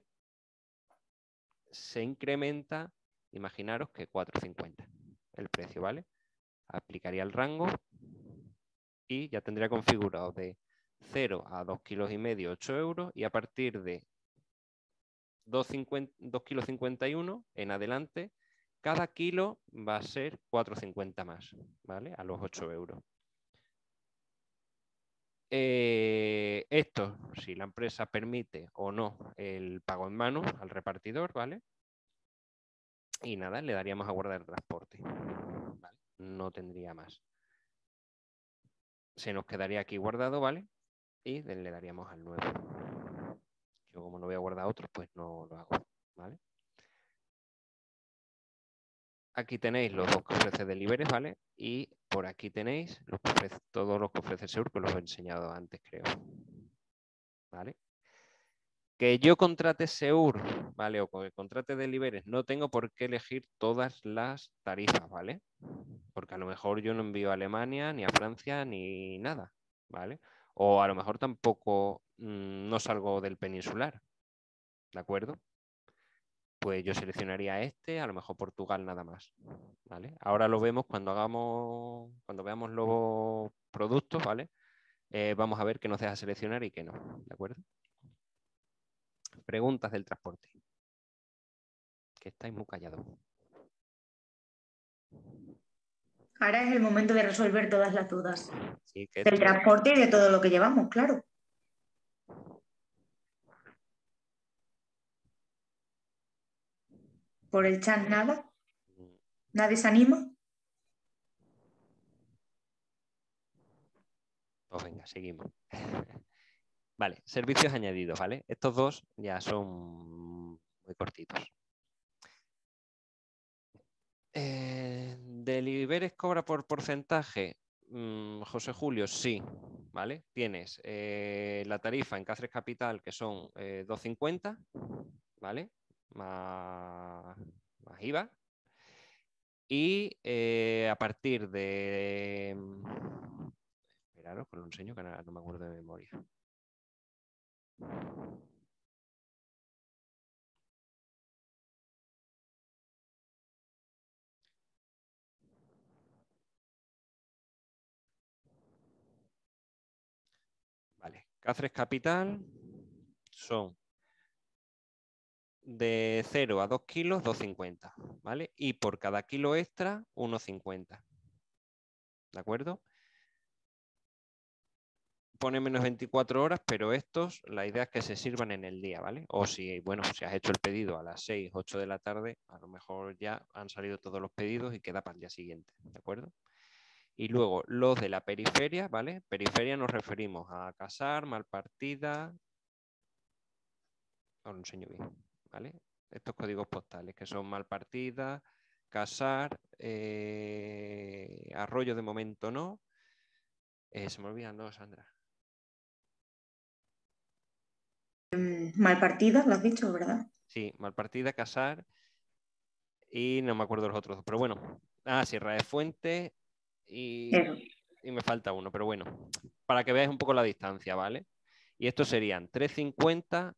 Se incrementa, imaginaros que 4,50 el precio, ¿vale? Aplicaría el rango y ya tendría configurado de 0 a 2,5 kg 8 euros y a partir de 2,51 kg en adelante, cada kilo va a ser 4,50 más, ¿vale? A los 8 euros. Esto, si la empresa permite o no el pago en mano al repartidor, ¿vale? Y nada, le daríamos a guardar el transporte, ¿vale? No tendría más. Se nos quedaría aquí guardado, ¿vale? Y le daríamos al nuevo. Yo como no voy a guardar otros, pues no lo hago, ¿vale? Aquí tenéis los dos que ofrece Delivery, ¿vale? Y por aquí tenéis los que ofrece, todos los que ofrece Seur, que los he enseñado antes, creo. ¿Vale? Que yo contrate Seur, ¿vale? O que contrate Delivery, no tengo por qué elegir todas las tarifas, ¿vale? Porque a lo mejor yo no envío a Alemania, ni a Francia, ni nada, ¿vale? O a lo mejor tampoco no salgo del peninsular, ¿de acuerdo? Pues yo seleccionaría este, a lo mejor Portugal nada más, ¿vale? Ahora lo vemos cuando veamos los productos, ¿vale? Vamos a ver qué nos deja seleccionar y qué no, ¿de acuerdo? Preguntas del transporte. Que estáis muy callados. Ahora es el momento de resolver todas las dudas Sí, que del transporte y de todo lo que llevamos, claro. Por el chat nada. ¿Nadie se anima? Pues venga, seguimos. Vale, servicios añadidos, ¿vale? Estos dos ya son muy cortitos. ¿Deliveries cobra por porcentaje? José Julio, sí, ¿vale? Tienes la tarifa en Cáceres Capital, que son 2,50, ¿vale? Más IVA. Y a partir de... Esperaros, que lo enseño, que no me acuerdo de memoria. Vale, Cáceres Capital son de 0 a 2 kilos, 2,50, ¿vale? Y por cada kilo extra, 1,50. ¿De acuerdo? pone menos 24 horas, pero estos, la idea es que se sirvan en el día, ¿vale? O si, bueno, si has hecho el pedido a las 6, 8 de la tarde, a lo mejor ya han salido todos los pedidos y queda para el día siguiente, ¿de acuerdo? Y luego los de la periferia, ¿vale? Periferia nos referimos a Casar, Malpartida. Os lo enseño bien, ¿vale? Estos códigos postales que son Malpartida, Casar, Arroyo de momento no. Se me olvidan dos, Sandra. Malpartida, lo has dicho, ¿verdad? Sí, Malpartida, Casar y no me acuerdo los otros dos, pero bueno. Sierra de Fuente y me falta uno, pero bueno, para que veáis un poco la distancia, ¿vale? Y estos serían 3,50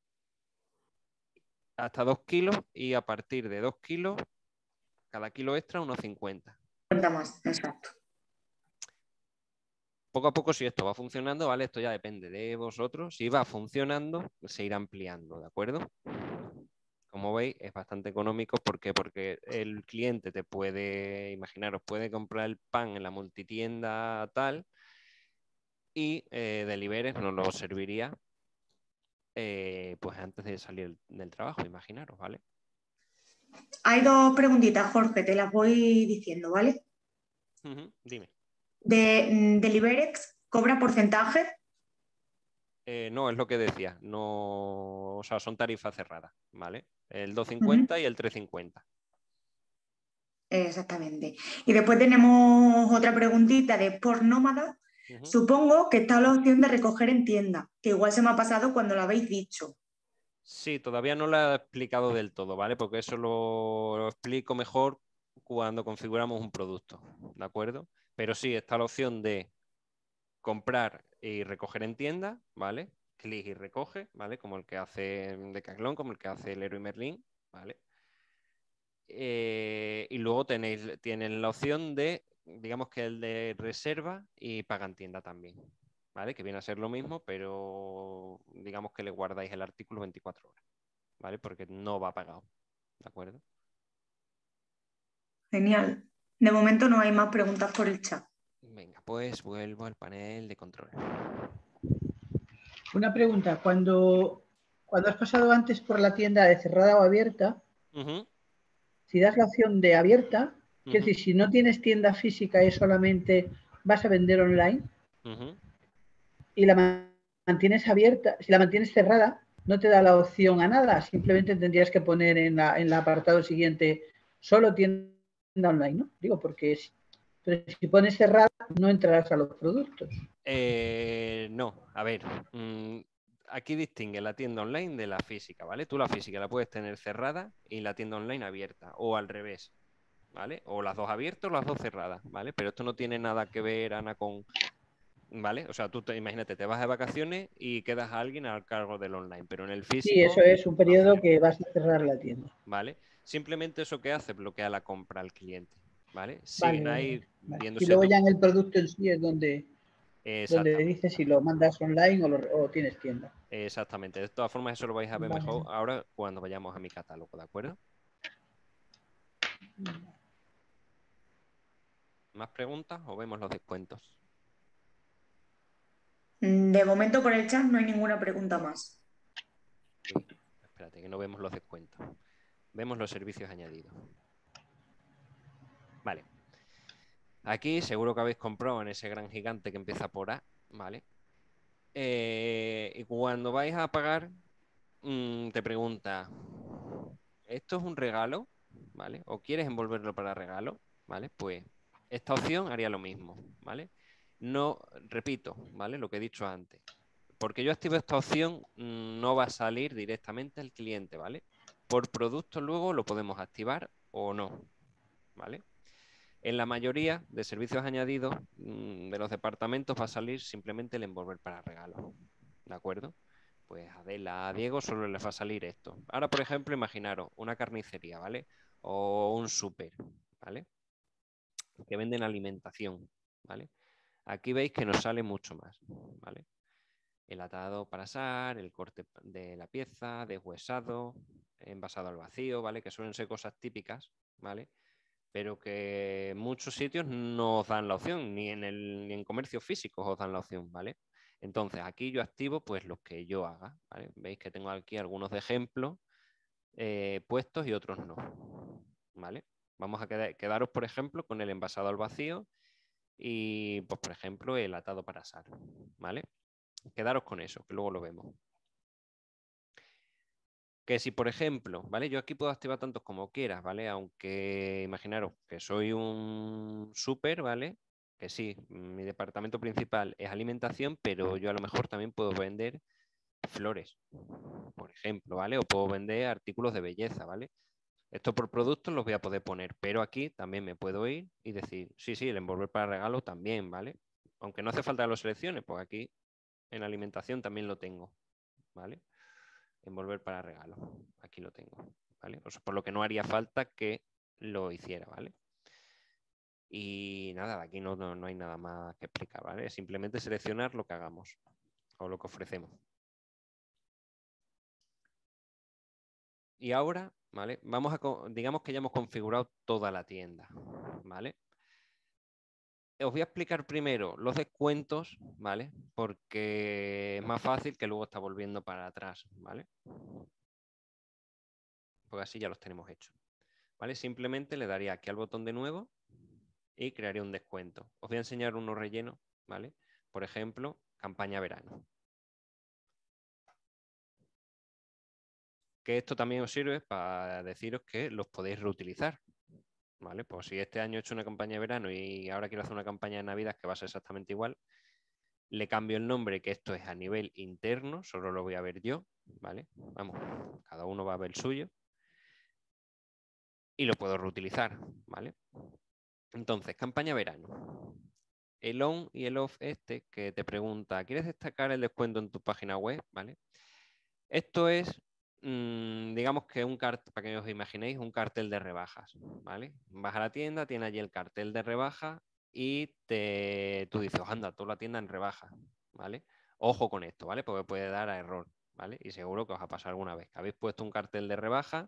hasta 2 kilos y a partir de 2 kilos, cada kilo extra, 1,50. Cuenta más, exacto. Poco a poco, si esto va funcionando, ¿vale? Esto ya depende de vosotros. Si va funcionando, se irá ampliando, ¿de acuerdo? Como veis, es bastante económico. ¿Por qué? Porque el cliente te puede, imaginaros, puede comprar el pan en la multitienda tal y Deliveres nos lo serviría pues antes de salir del trabajo, imaginaros, ¿vale? Hay dos preguntitas, Jorge, te las voy diciendo, ¿vale? Dime. ¿Deliverex cobra porcentaje? No, es lo que decía. No, o sea, son tarifas cerradas, ¿vale? El 2,50 y el 3,50. Exactamente. Y después tenemos otra preguntita de por nómada. Supongo que está la opción de recoger en tienda, que igual se me ha pasado cuando lo habéis dicho. Sí, todavía no lo he explicado del todo, ¿vale? Porque eso lo explico mejor cuando configuramos un producto, ¿de acuerdo? Pero sí, está la opción de comprar y recoger en tienda, ¿vale? Clic y recoge, ¿vale? Como el que hace Decathlon, como el que hace Leroy Merlin, ¿vale? Y luego tienen la opción de, digamos que el de reserva y paga en tienda también, ¿vale? Que viene a ser lo mismo, pero digamos que le guardáis el artículo 24 horas, ¿vale? Porque no va pagado, ¿de acuerdo? Genial. De momento no hay más preguntas por el chat. Venga, pues vuelvo al panel de control. Una pregunta, cuando has pasado antes por la tienda de cerrada o abierta, si das la opción de abierta, es decir, si no tienes tienda física y solamente vas a vender online y la mantienes abierta, si la mantienes cerrada, no te da la opción a nada, simplemente tendrías que poner en el apartado siguiente solo tienda online, ¿no? Digo, porque si pones cerrada no entrarás a los productos. No, a ver, aquí distingue la tienda online de la física, ¿vale? Tú la física la puedes tener cerrada y la tienda online abierta, o al revés, ¿vale? O las dos abiertas o las dos cerradas, ¿vale? Pero esto no tiene nada que ver, Ana, con... ¿Vale? O sea, tú imagínate, te vas de vacaciones y quedas a alguien al cargo del online, pero en el físico... Sí, eso es un periodo que vas a cerrar la tienda. ¿Vale? Simplemente eso que hace bloquea la compra al cliente, ¿vale? Siguen ahí viéndose... Y luego ya en el producto en sí es donde dices si lo mandas online o tienes tienda. Exactamente. De todas formas, eso lo vais a ver mejor ahora cuando vayamos a mi catálogo, ¿de acuerdo? ¿Más preguntas o vemos los descuentos? De momento por el chat no hay ninguna pregunta más. Sí. Espérate, que no vemos los descuentos. Vemos los servicios añadidos. Vale. Aquí seguro que habéis comprado en ese gran gigante que empieza por A, ¿vale? Y cuando vais a pagar, te pregunta, ¿esto es un regalo? ¿Vale? ¿O quieres envolverlo para regalo? ¿Vale? Pues esta opción haría lo mismo, ¿vale? No, repito, ¿vale? Lo que he dicho antes. Porque yo activo esta opción, no va a salir directamente al cliente, ¿vale? Por producto luego lo podemos activar o no, ¿vale? En la mayoría de servicios añadidos de los departamentos va a salir simplemente el envolver para regalo, ¿de acuerdo? Pues a Adela, a Diego solo les va a salir esto. Ahora, por ejemplo, imaginaros una carnicería, ¿vale? O un súper, ¿vale? Que venden alimentación, ¿vale? Aquí veis que nos sale mucho más, ¿vale? El atado para asar, el corte de la pieza, deshuesado, envasado al vacío, ¿vale? Que suelen ser cosas típicas, ¿vale? Pero que muchos sitios no os dan la opción, ni en comercios físicos os dan la opción, ¿vale? Entonces, aquí yo activo pues los que yo haga, ¿vale? Veis que tengo aquí algunos de ejemplos puestos y otros no, ¿vale? Vamos a quedaros, por ejemplo, con el envasado al vacío y, pues, por ejemplo, el atado para asar, ¿vale? Quedaros con eso, que luego lo vemos. Que si, por ejemplo, ¿vale? Yo aquí puedo activar tantos como quieras, ¿vale? Aunque imaginaros que soy un súper, ¿vale? Que sí, mi departamento principal es alimentación, pero yo a lo mejor también puedo vender flores, por ejemplo, ¿vale? O puedo vender artículos de belleza, ¿vale? Esto por productos los voy a poder poner, pero aquí también me puedo ir y decir, sí, el envolver para regalo también, ¿vale? Aunque no hace falta que lo seleccione, pues aquí en alimentación también lo tengo, ¿vale? Envolver para regalo, aquí lo tengo, ¿vale? O sea, por lo que no haría falta que lo hiciera, ¿vale? Y nada, aquí no hay nada más que explicar, ¿vale? Es simplemente seleccionar lo que hagamos o lo que ofrecemos. Y ahora, ¿vale? Digamos que ya hemos configurado toda la tienda, ¿vale? Os voy a explicar primero los descuentos, ¿vale? Porque es más fácil que luego está volviendo para atrás, ¿vale? Porque así ya los tenemos hechos, ¿vale? Simplemente le daría aquí al botón de nuevo y crearía un descuento. Os voy a enseñar uno relleno, ¿vale? Por ejemplo, campaña verano. Que esto también os sirve para deciros que los podéis reutilizar, ¿vale? Pues si este año he hecho una campaña de verano y ahora quiero hacer una campaña de Navidad que va a ser exactamente igual, le cambio el nombre, que esto es a nivel interno, solo lo voy a ver yo, ¿vale? Vamos, cada uno va a ver el suyo. Y lo puedo reutilizar, ¿vale? Entonces, campaña verano. El on y el off este que te pregunta, ¿quieres destacar el descuento en tu página web? ¿Vale? Esto es, digamos que un cartel, para que os imaginéis, un cartel de rebajas, ¿vale? Vas a la tienda, tiene allí el cartel de rebajas y tú dices, anda, toda la tienda en rebajas, ¿vale? Ojo con esto, ¿vale? Porque puede dar a error, ¿vale? Y seguro que os ha pasado alguna vez que habéis puesto un cartel de rebaja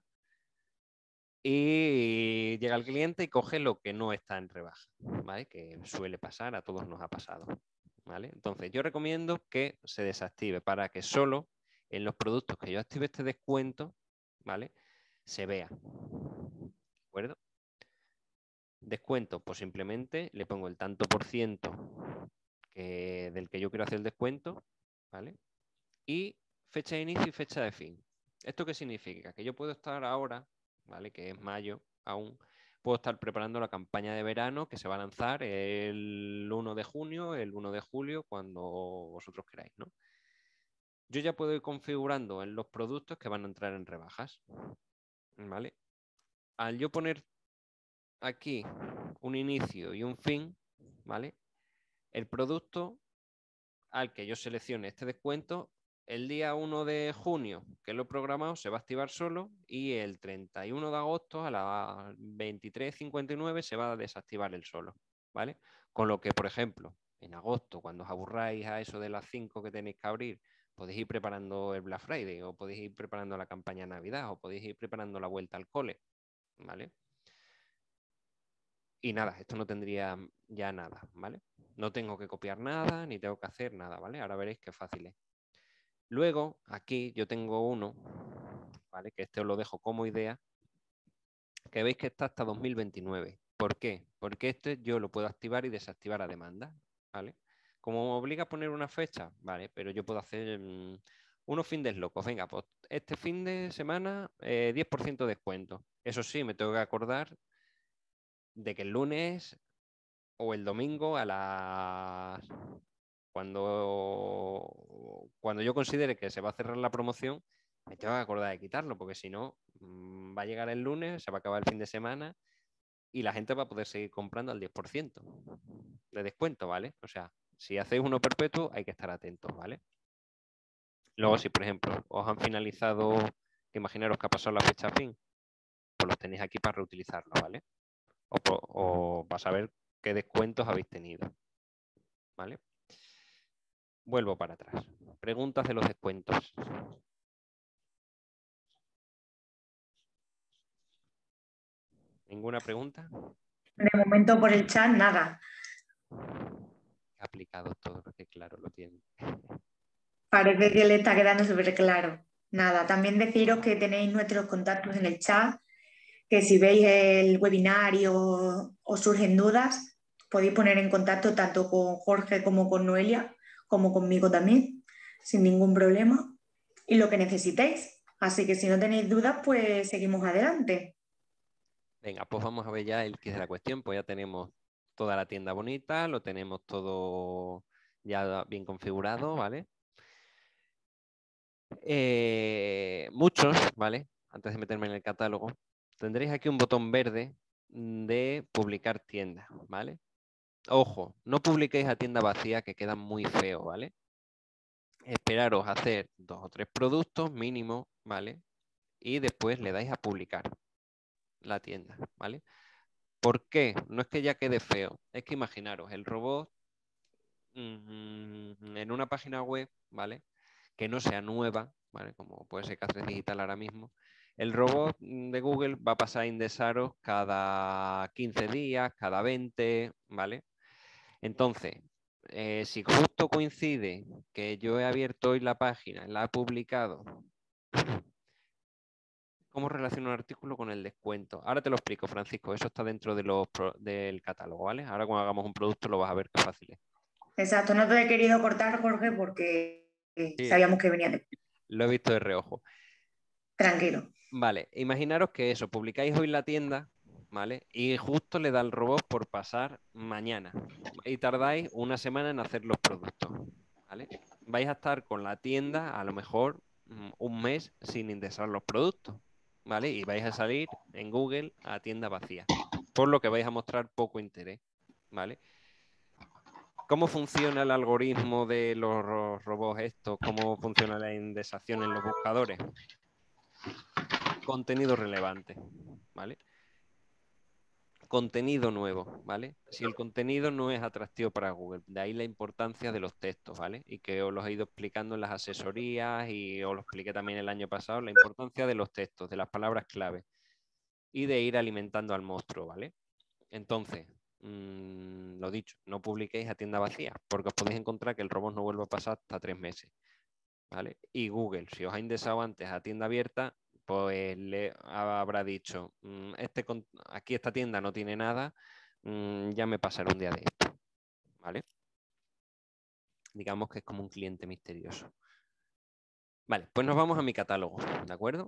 y llega el cliente y coge lo que no está en rebaja, ¿vale? Que suele pasar, a todos nos ha pasado, ¿vale? Entonces yo recomiendo que se desactive para que solo en los productos que yo active este descuento, ¿vale? Se vea, ¿de acuerdo? Descuento, pues simplemente le pongo el tanto por ciento del que yo quiero hacer el descuento, ¿vale? Y fecha de inicio y fecha de fin. ¿Esto qué significa? Que yo puedo estar ahora, ¿vale? Que es mayo aún, puedo estar preparando la campaña de verano que se va a lanzar el 1 de junio, el 1 de julio, cuando vosotros queráis, ¿no? Yo ya puedo ir configurando en los productos que van a entrar en rebajas, ¿vale? Al yo poner aquí un inicio y un fin, ¿vale? El producto al que yo seleccione este descuento, el día 1 de junio, que lo he programado, se va a activar solo y el 31 de agosto a las 23:59 se va a desactivar el solo, ¿vale? Con lo que, por ejemplo, en agosto, cuando os aburráis a eso de las 5 que tenéis que abrir, podéis ir preparando el Black Friday o podéis ir preparando la campaña de Navidad o podéis ir preparando la vuelta al cole, ¿vale? Y nada, esto no tendría ya nada, ¿vale? No tengo que copiar nada, ni tengo que hacer nada, ¿vale? Ahora veréis qué fácil es. Luego, aquí yo tengo uno, ¿vale? Que este os lo dejo como idea, que veis que está hasta 2029. ¿Por qué? Porque este yo lo puedo activar y desactivar a demanda, ¿vale? Como me obliga a poner una fecha, ¿vale? Pero yo puedo hacer unos fines locos. Venga, pues este fin de semana 10% de descuento. Eso sí, me tengo que acordar de que el lunes o el domingo a las... Cuando yo considere que se va a cerrar la promoción, me tengo que acordar de quitarlo, porque si no, va a llegar el lunes, se va a acabar el fin de semana y la gente va a poder seguir comprando al 10% de descuento, ¿vale? O sea, si hacéis uno perpetuo, hay que estar atentos, ¿vale? Luego, si por ejemplo os han finalizado, que imaginaros que ha pasado la fecha fin, pues los tenéis aquí para reutilizarlo, ¿vale? O para saber qué descuentos habéis tenido, ¿vale? Vuelvo para atrás. Preguntas de los descuentos. ¿Ninguna pregunta? De momento por el chat, nada. aplicado todo, que claro lo tiene. Parece que le está quedando súper claro. Nada, también deciros que tenéis nuestros contactos en el chat, que si veis el webinario o surgen dudas, podéis poner en contacto tanto con Jorge como con Noelia, como conmigo también, sin ningún problema, y lo que necesitéis. Así que si no tenéis dudas, pues seguimos adelante. Venga, pues vamos a ver ya el kit de la cuestión. Pues ya tenemos toda la tienda bonita, lo tenemos todo ya bien configurado, ¿vale? Muchos, ¿vale? Antes de meterme en el catálogo, tendréis aquí un botón verde de publicar tienda, ¿vale? Ojo, no publiquéis a tienda vacía, que queda muy feo, ¿vale? Esperaros a hacer 2 o 3 productos mínimo, ¿vale? Y después le dais a publicar la tienda, ¿vale? ¿Por qué? No es que ya quede feo, es que imaginaros, el robot en una página web, ¿vale? Que no sea nueva, ¿vale? Como puede ser Cáceres Digital ahora mismo, el robot de Google va a pasar a indexaros cada 15 días, cada 20, ¿vale? Entonces, si justo coincide que yo he abierto hoy la página, la he publicado, ¿cómo relaciono un artículo con el descuento? Ahora te lo explico, Francisco, eso está dentro del catálogo, ¿vale? Ahora cuando hagamos un producto lo vas a ver qué fácil es. Exacto, no te he querido cortar, Jorge, porque Sí, sabíamos que venía de... lo he visto de reojo. Tranquilo. Vale, imaginaros que eso, publicáis hoy la tienda, ¿vale? Y justo le da el robot por pasar mañana. Y tardáis una semana en hacer los productos, ¿vale? Vais a estar con la tienda a lo mejor un mes sin indexar los productos, ¿vale? Y vais a salir en Google a tienda vacía, por lo que vais a mostrar poco interés, ¿vale? ¿Cómo funciona el algoritmo de los robots estos? ¿Cómo funciona la indexación en los buscadores? Contenido relevante, ¿vale? Contenido nuevo, ¿vale? Si el contenido no es atractivo para Google, de ahí la importancia de los textos, ¿vale? Y que os los he ido explicando en las asesorías y os lo expliqué también el año pasado, la importancia de los textos, de las palabras clave y de ir alimentando al monstruo, ¿vale? Entonces, lo dicho, no publiquéis a tienda vacía, porque os podéis encontrar que el robot no vuelve a pasar hasta 3 meses, ¿vale? Y Google, si os ha indexado antes a tienda abierta, pues le habrá dicho, aquí esta tienda no tiene nada, ya me pasaré un día de esto, ¿vale? Digamos que es como un cliente misterioso. Vale, pues nos vamos a mi catálogo, ¿de acuerdo?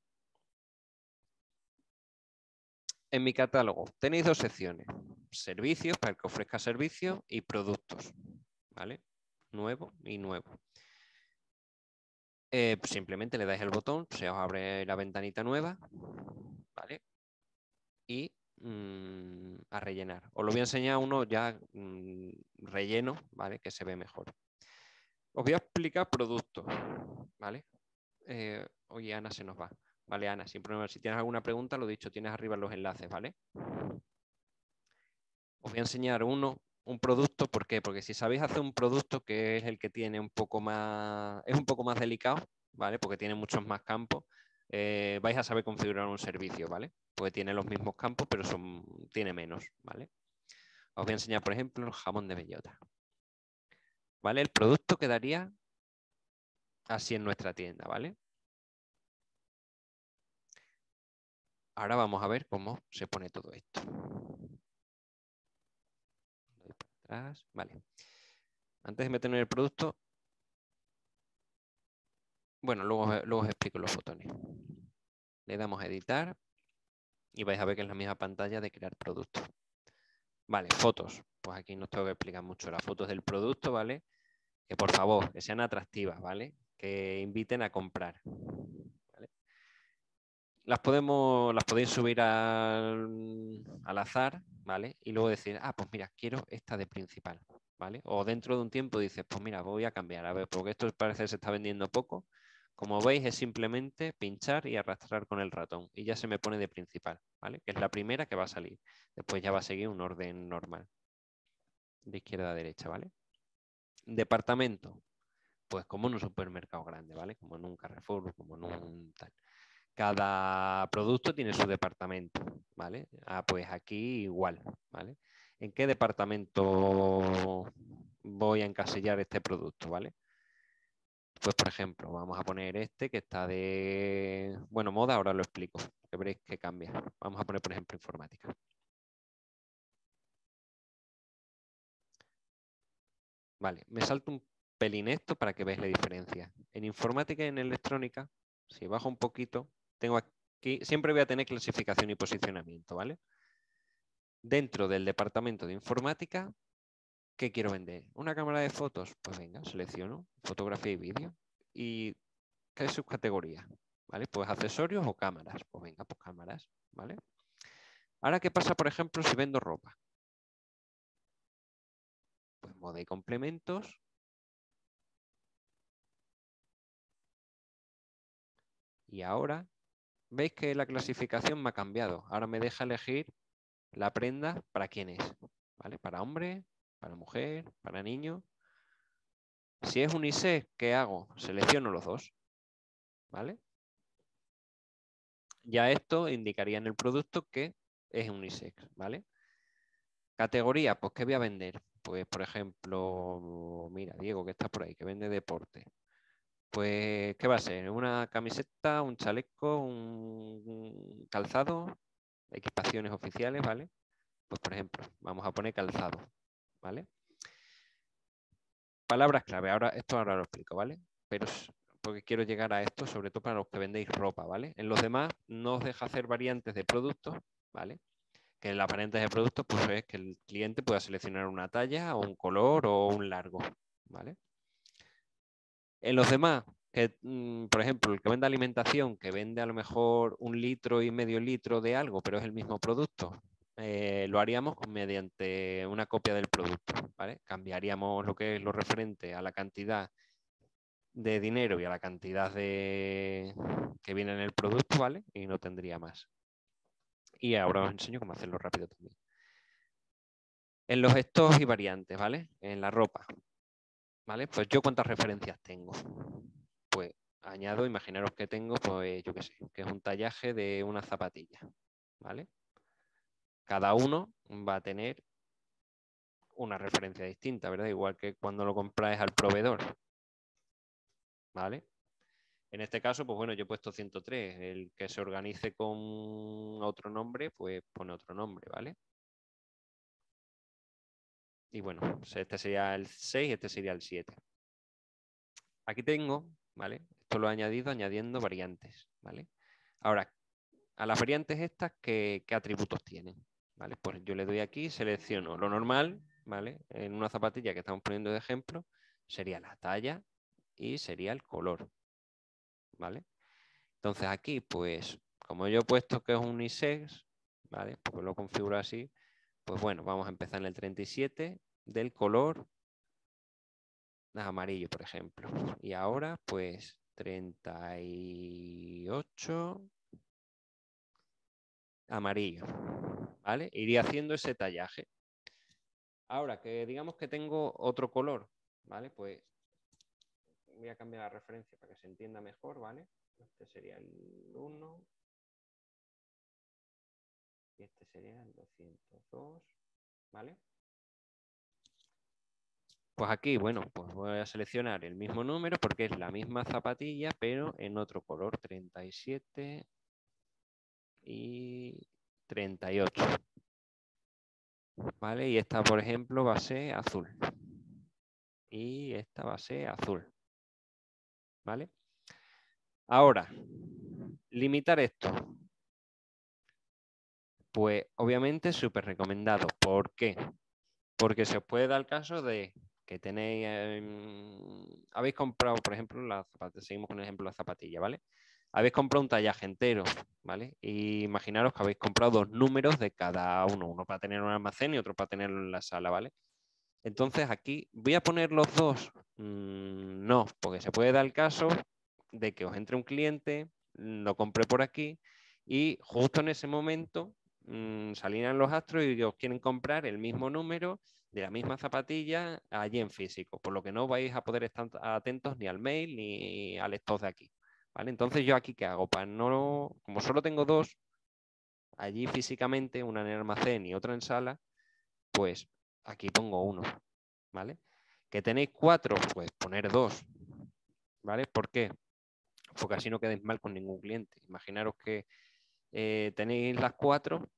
En mi catálogo tenéis 2 secciones, servicios, para el que ofrezca servicios, y productos, ¿vale? Nuevo y nuevo. Simplemente le dais el botón, se os abre la ventanita nueva, ¿vale? Y a rellenar. Os lo voy a enseñar uno ya relleno, ¿vale? Que se ve mejor. Os voy a explicar productos, ¿vale? Oye, Ana se nos va. Vale, Ana, sin problema. Si tienes alguna pregunta, lo dicho, tienes arriba los enlaces, ¿vale? Os voy a enseñar un producto, ¿por qué? Porque si sabéis hacer un producto que es el que tiene un poco más, es un poco más delicado, ¿vale? Porque tiene muchos más campos, vais a saber configurar un servicio, ¿vale? Porque tiene los mismos campos, pero tiene menos, ¿vale? Os voy a enseñar, por ejemplo, el jamón de bellota, ¿vale? El producto quedaría así en nuestra tienda, ¿vale? Ahora vamos a ver cómo se pone todo esto. Doy para atrás, vale. Antes de meterme en el producto, bueno, luego os explico los botones. Le damos a editar y vais a ver que es la misma pantalla de crear producto. Vale, fotos. Pues aquí no os tengo que explicar mucho las fotos del producto, ¿vale? Que por favor, que sean atractivas, ¿vale? Que inviten a comprar. ¿Vale? Las podéis subir al azar, ¿vale? Y luego decir, pues mira, quiero esta de principal, ¿vale? O dentro de un tiempo dices, pues mira, voy a cambiar, a ver, porque esto parece que se está vendiendo poco. Como veis, es simplemente pinchar y arrastrar con el ratón y ya se me pone de principal, ¿vale? Que es la primera que va a salir. Después ya va a seguir un orden normal. De izquierda a derecha, ¿vale? Departamento. Pues como en un supermercado grande, ¿vale? Como en un Carrefour, como en un tal. Cada producto tiene su departamento, ¿vale? Pues aquí igual, ¿vale? ¿En qué departamento voy a encasillar este producto, ¿vale? Pues, por ejemplo, vamos a poner este que está de, bueno, moda, ahora lo explico, que veréis que cambia. Vamos a poner, por ejemplo, informática. Vale, me salto un pelín esto para que veáis la diferencia. En informática y en electrónica, si bajo un poquito, tengo aquí, siempre voy a tener clasificación y posicionamiento, ¿vale? Dentro del departamento de informática, ¿qué quiero vender? ¿Una cámara de fotos? Pues venga, selecciono fotografía y vídeo. ¿Y qué subcategoría? ¿Vale? Pues accesorios o cámaras. Pues venga, pues cámaras, ¿vale? Ahora, ¿qué pasa, por ejemplo, si vendo ropa? Pues moda y complementos. Y ahora, veis que la clasificación me ha cambiado. Ahora me deja elegir la prenda para quién es, ¿vale? Para hombre, para mujer, para niño. Si es unisex, ¿qué hago? Selecciono los dos, ¿vale? Ya esto indicaría en el producto que es unisex, ¿vale? Categoría, pues ¿qué voy a vender? Pues, por ejemplo, mira, Diego, que está por ahí, que vende deporte. Pues, ¿qué va a ser? ¿Una camiseta, un chaleco, un calzado? Equipaciones oficiales, ¿vale? Pues, por ejemplo, vamos a poner calzado, ¿vale? Palabras clave, esto ahora lo explico, ¿vale? Pero porque quiero llegar a esto, sobre todo para los que vendéis ropa, ¿vale? En los demás no os deja hacer variantes de productos, ¿vale? Que las variantes de productos pues es que el cliente pueda seleccionar una talla o un color o un largo, ¿vale? En los demás, que, por ejemplo, el que vende alimentación, que vende a lo mejor 1,5 litros de algo, pero es el mismo producto, lo haríamos mediante una copia del producto, ¿vale? Cambiaríamos lo que es lo referente a la cantidad de dinero y a la cantidad que viene en el producto, ¿vale? Y no tendría más. Y ahora os enseño cómo hacerlo rápido también. En los stocks y variantes, ¿vale? En la ropa, ¿vale? Pues yo cuántas referencias tengo. Pues añado, imaginaros que tengo, pues yo qué sé, que es un tallaje de una zapatilla, ¿vale? Cada uno va a tener una referencia distinta, ¿verdad? Igual que cuando lo compráis al proveedor, ¿vale? En este caso, pues bueno, yo he puesto 103. El que se organice con otro nombre, pues pone otro nombre, ¿vale? Y bueno, este sería el 6, este sería el 7. Aquí tengo, ¿vale? Esto lo he añadido añadiendo variantes, ¿vale? Ahora, a las variantes estas, ¿qué atributos tienen? ¿Vale? Pues yo le doy aquí, selecciono lo normal, ¿vale? En una zapatilla que estamos poniendo de ejemplo, sería la talla y sería el color, ¿vale? Entonces aquí, pues, como yo he puesto que es un unisex, ¿vale? Porque lo configuro así, pues bueno, vamos a empezar en el 37 del color amarillo, por ejemplo. Y ahora, pues, 38 amarillo, ¿vale? Iría haciendo ese tallaje. Ahora, que digamos que tengo otro color, ¿vale? Pues voy a cambiar la referencia para que se entienda mejor, ¿vale? Este sería el 1. Y este sería el 202, ¿vale? Pues aquí, bueno, pues voy a seleccionar el mismo número porque es la misma zapatilla, pero en otro color, 37 y 38. ¿Vale? Y esta, por ejemplo, va a ser azul. Y esta va a ser azul. ¿Vale? Ahora, limitar esto. Pues obviamente súper recomendado. ¿Por qué? Porque se os puede dar el caso de que tenéis, habéis comprado, por ejemplo, seguimos con el ejemplo de la zapatilla, ¿vale? Habéis comprado un tallaje entero, ¿vale? Y imaginaros que habéis comprado 2 números de cada uno para tener un almacén y otro para tenerlo en la sala, ¿vale? Entonces aquí, ¿voy a poner los dos? No, porque se puede dar el caso de que os entre un cliente, lo compre por aquí y justo en ese momento salieran los astros y os quieren comprar el mismo número de la misma zapatilla allí en físico, por lo que no vais a poder estar atentos ni al mail ni al stock de aquí, ¿vale? Entonces yo aquí, ¿qué hago? Como solo tengo 2 allí físicamente, una en el almacén y otra en sala, pues aquí pongo 1, ¿vale? ¿Que tenéis 4? Pues poner 2, ¿vale? ¿Por qué? Porque así no quedéis mal con ningún cliente. Imaginaros que tenéis las 4,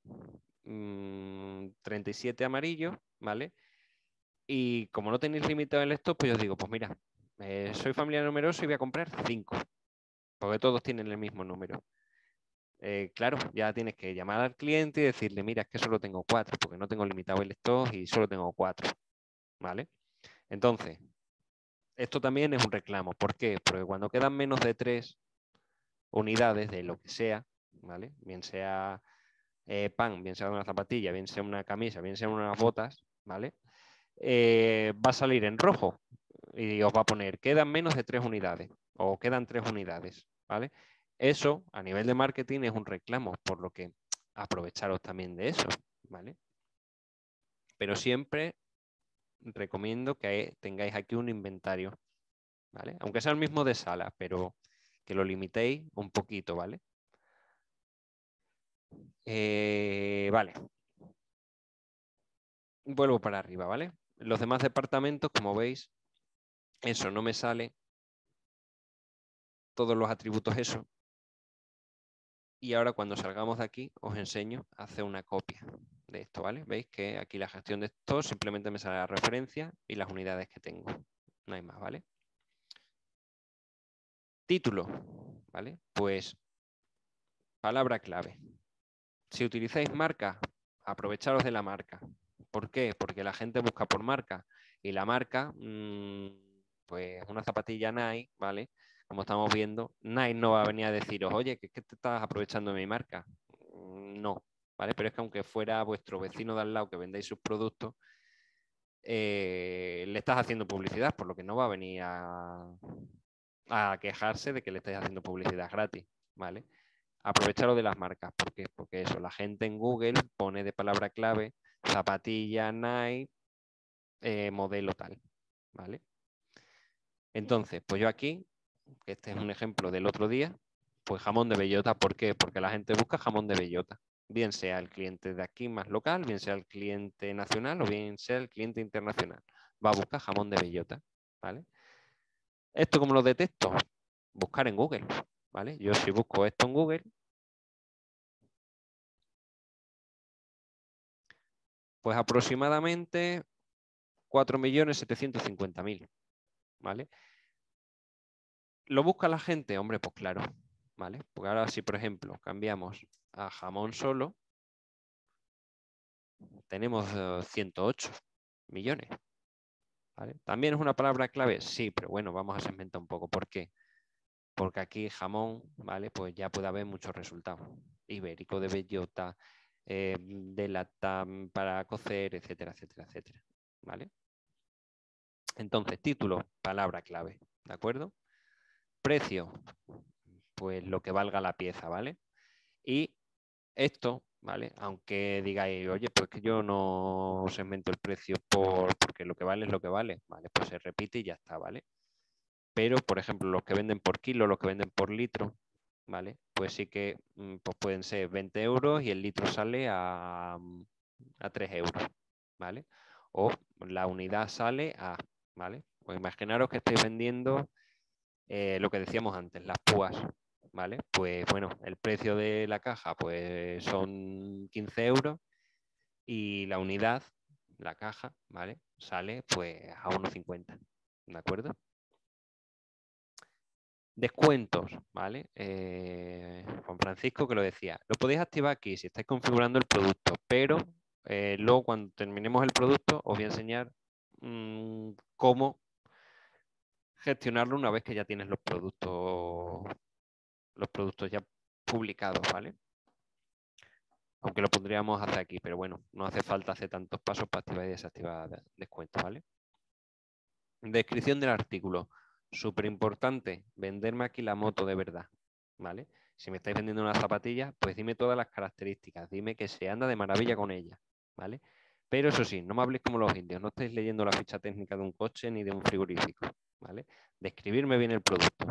37 amarillos, ¿vale? Y como no tenéis limitado el stock, pues yo os digo, pues mira, soy familia numerosa y voy a comprar 5, porque todos tienen el mismo número. Claro, ya tienes que llamar al cliente y decirle, mira, es que solo tengo 4, porque no tengo limitado el stock y solo tengo 4, ¿vale? Entonces, esto también es un reclamo. ¿Por qué? Porque cuando quedan menos de 3 unidades de lo que sea, ¿vale? Bien sea pan, bien sea una zapatilla, bien sea una camisa, bien sean unas botas, ¿vale? Va a salir en rojo y os va a poner, quedan menos de 3 unidades o quedan 3 unidades, ¿vale? Eso, a nivel de marketing, es un reclamo, por lo que aprovecharos también de eso, ¿vale? Pero siempre recomiendo que tengáis aquí un inventario, ¿vale? Aunque sea el mismo de sala, pero que lo limitéis un poquito, ¿vale? Vale. Vuelvo para arriba, ¿vale? Los demás departamentos, como veis, eso no me sale. Todos los atributos eso. Y ahora cuando salgamos de aquí, os enseño a hacer una copia de esto, ¿vale? Veis que aquí la gestión de esto simplemente me sale la referencia y las unidades que tengo. No hay más, ¿vale? Título, ¿vale? Pues palabra clave. Si utilizáis marca, aprovecharos de la marca. ¿Por qué? Porque la gente busca por marca y la marca, pues una zapatilla Nike, ¿vale? Como estamos viendo, Nike no va a venir a deciros, oye, ¿qué te estás aprovechando de mi marca? No, ¿vale? Pero es que aunque fuera vuestro vecino de al lado que vendéis sus productos, le estás haciendo publicidad, por lo que no va a venir a quejarse de que le estáis haciendo publicidad gratis, ¿vale? Aprovecharos de las marcas, ¿por qué? Porque eso, la gente en Google pone de palabra clave zapatilla Nike, modelo tal, ¿vale? Entonces, pues yo aquí, que este es un ejemplo del otro día, pues jamón de bellota, ¿por qué? Porque la gente busca jamón de bellota, bien sea el cliente de aquí más local, bien sea el cliente nacional o bien sea el cliente internacional, va a buscar jamón de bellota, ¿vale? ¿Esto cómo lo detecto? Buscar en Google, ¿vale? Yo si busco esto en Google, pues aproximadamente 4.750.000, ¿vale? ¿Lo busca la gente? Hombre, pues claro, ¿vale? Porque ahora si, por ejemplo, cambiamos a jamón solo, tenemos 108 millones, ¿vale? ¿También es una palabra clave? Sí, pero bueno, vamos a segmentar un poco. ¿Por qué? Porque aquí jamón, ¿vale? Pues ya puede haber muchos resultados. Ibérico, de bellota, de lata para cocer, etcétera, etcétera, etcétera, ¿vale? Entonces, título, palabra clave, ¿de acuerdo? Precio, pues lo que valga la pieza, ¿vale? Y esto, ¿vale? Aunque digáis, oye, pues que yo no segmento el precio porque lo que vale es lo que vale, ¿vale? Pues se repite y ya está, ¿vale? Pero, por ejemplo, los que venden por kilo, los que venden por litro, ¿vale? Pues sí que pues pueden ser 20 euros y el litro sale a 3 euros, ¿vale? O la unidad sale a, ¿vale? Pues imaginaros que estáis vendiendo lo que decíamos antes, las púas, ¿vale? Pues bueno, el precio de la caja pues son 15 euros y la unidad, la caja, ¿vale? Sale pues a 1,50, ¿de acuerdo? Descuentos, ¿vale? Juan Francisco que lo decía, lo podéis activar aquí si estáis configurando el producto, pero luego cuando terminemos el producto os voy a enseñar cómo gestionarlo una vez que ya tienes los productos ya publicados, ¿vale? Aunque lo podríamos hacer aquí, pero bueno, no hace falta hacer tantos pasos para activar y desactivar descuentos, ¿vale? Descripción del artículo. Súper importante, venderme aquí la moto de verdad, ¿vale? Si me estáis vendiendo una zapatilla, pues dime todas las características, dime que se anda de maravilla con ella, ¿vale? Pero eso sí, no me habléis como los indios, no estáis leyendo la ficha técnica de un coche ni de un frigorífico, ¿vale? Describirme bien el producto.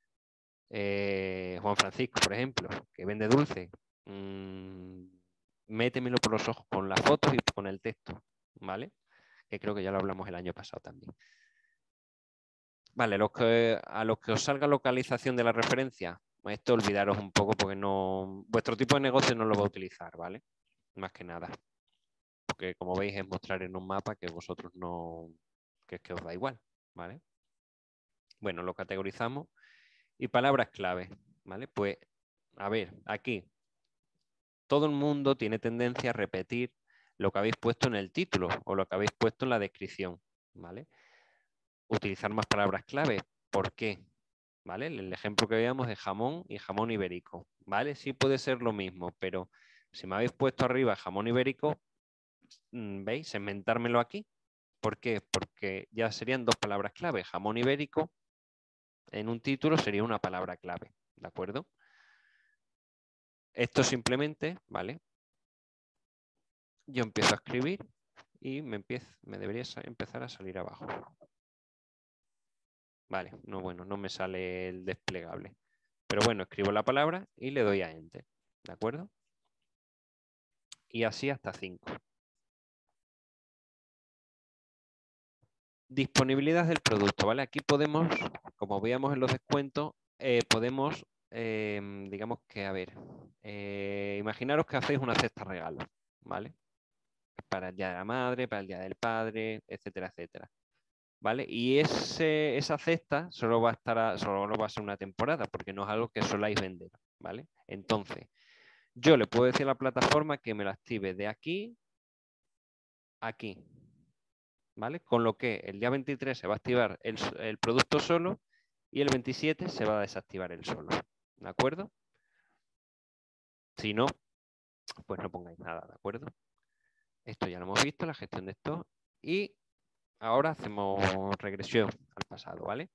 Juan Francisco, por ejemplo, que vende dulce, métemelo por los ojos con las fotos y con el texto, ¿vale? Que creo que ya lo hablamos el año pasado también. Vale, a los que os salga localización de la referencia, esto olvidaros un poco porque no, vuestro tipo de negocio no lo va a utilizar, ¿vale? Más que nada. Porque como veis es mostrar en un mapa que vosotros no, que es que os da igual, ¿vale? Bueno, lo categorizamos. Y palabras clave, ¿vale? Pues, a ver, aquí todo el mundo tiene tendencia a repetir lo que habéis puesto en el título o lo que habéis puesto en la descripción, ¿vale? Utilizar más palabras clave. ¿Por qué? ¿Vale? El ejemplo que veíamos de jamón y jamón ibérico, ¿vale? Sí puede ser lo mismo, pero si me habéis puesto arriba jamón ibérico, ¿veis? Segmentármelo aquí. ¿Por qué? Porque ya serían dos palabras clave. Jamón ibérico en un título sería una palabra clave, ¿de acuerdo? Esto simplemente, ¿vale? Yo empiezo a escribir y me debería empezar a salir abajo. Vale, no, bueno, no me sale el desplegable. Pero bueno, escribo la palabra y le doy a Enter, ¿de acuerdo? Y así hasta 5. Disponibilidad del producto, ¿vale? Aquí podemos, como veíamos en los descuentos, podemos, digamos que, a ver, imaginaros que hacéis una cesta regalo, ¿vale? Para el Día de la Madre, para el Día del Padre, etcétera, etcétera. ¿Vale? Y esa cesta solo va a ser una temporada, porque no es algo que soláis vender, ¿vale? Entonces, yo le puedo decir a la plataforma que me la active de aquí a aquí, ¿vale? Con lo que el día 23 se va a activar el producto solo y el 27 se va a desactivar el solo, ¿de acuerdo? Si no, pues no pongáis nada, ¿de acuerdo? Esto ya lo hemos visto, la gestión de esto, y ahora hacemos regresión al pasado, ¿vale?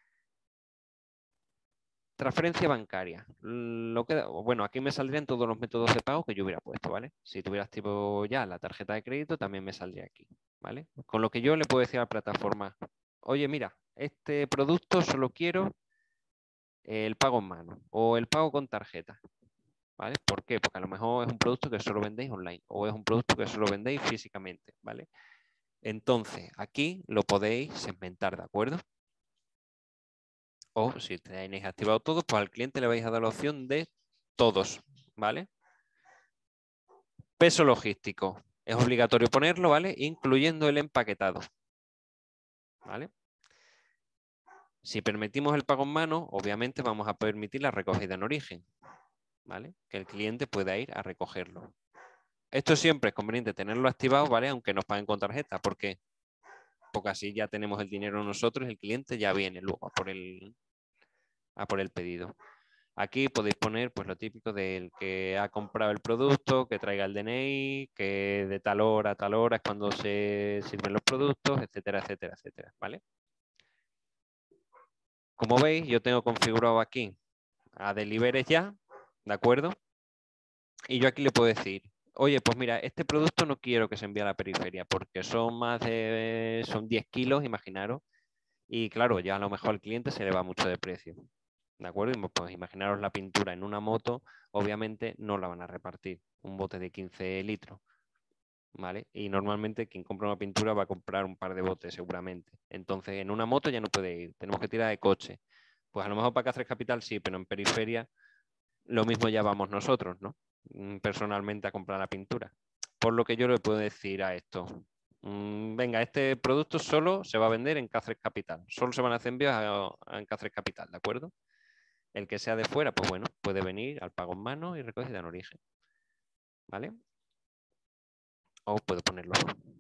Transferencia bancaria. Bueno, aquí me saldrían todos los métodos de pago que yo hubiera puesto, ¿vale? Si tuviera activo ya la tarjeta de crédito, también me saldría aquí, ¿vale? Con lo que yo le puedo decir a la plataforma, oye, mira, este producto solo quiero el pago en mano o el pago con tarjeta, ¿vale? ¿Por qué? Porque a lo mejor es un producto que solo vendéis online o es un producto que solo vendéis físicamente, ¿vale? Entonces, aquí lo podéis segmentar, ¿de acuerdo? O si tenéis activado todo, pues al cliente le vais a dar la opción de todos, ¿vale? Peso logístico. Es obligatorio ponerlo, ¿vale? Incluyendo el empaquetado, ¿vale? Si permitimos el pago en mano, obviamente vamos a permitir la recogida en origen, ¿vale? Que el cliente pueda ir a recogerlo. Esto siempre es conveniente tenerlo activado, ¿vale? Aunque nos paguen con tarjeta. ¿Por qué? Porque así ya tenemos el dinero nosotros y el cliente ya viene luego a por el pedido. Aquí podéis poner pues lo típico del que ha comprado el producto, que traiga el DNI, que de tal hora a tal hora es cuando se sirven los productos, etcétera, etcétera, etcétera, ¿vale? Como veis, yo tengo configurado aquí a Deliveries ya, ¿de acuerdo? Y yo aquí le puedo decir, oye, pues mira, este producto no quiero que se envíe a la periferia porque son 10 kilos, imaginaros, y claro, ya a lo mejor al cliente se le va mucho de precio. ¿De acuerdo? Y pues imaginaros la pintura en una moto, obviamente no la van a repartir, un bote de 15 litros, ¿vale? Y normalmente quien compra una pintura va a comprar un par de botes seguramente. Entonces en una moto ya no puede ir, tenemos que tirar de coche. Pues a lo mejor para Cáceres Capital sí, pero en periferia lo mismo ya vamos nosotros, ¿no? Personalmente a comprar la pintura. Por lo que yo le puedo decir a esto, venga, este producto solo se va a vender en Cáceres Capital, solo se van a hacer envíos en Cáceres Capital, ¿de acuerdo? El que sea de fuera, pues bueno, puede venir al pago en mano y recogida en origen, ¿vale? O puede ponerlo.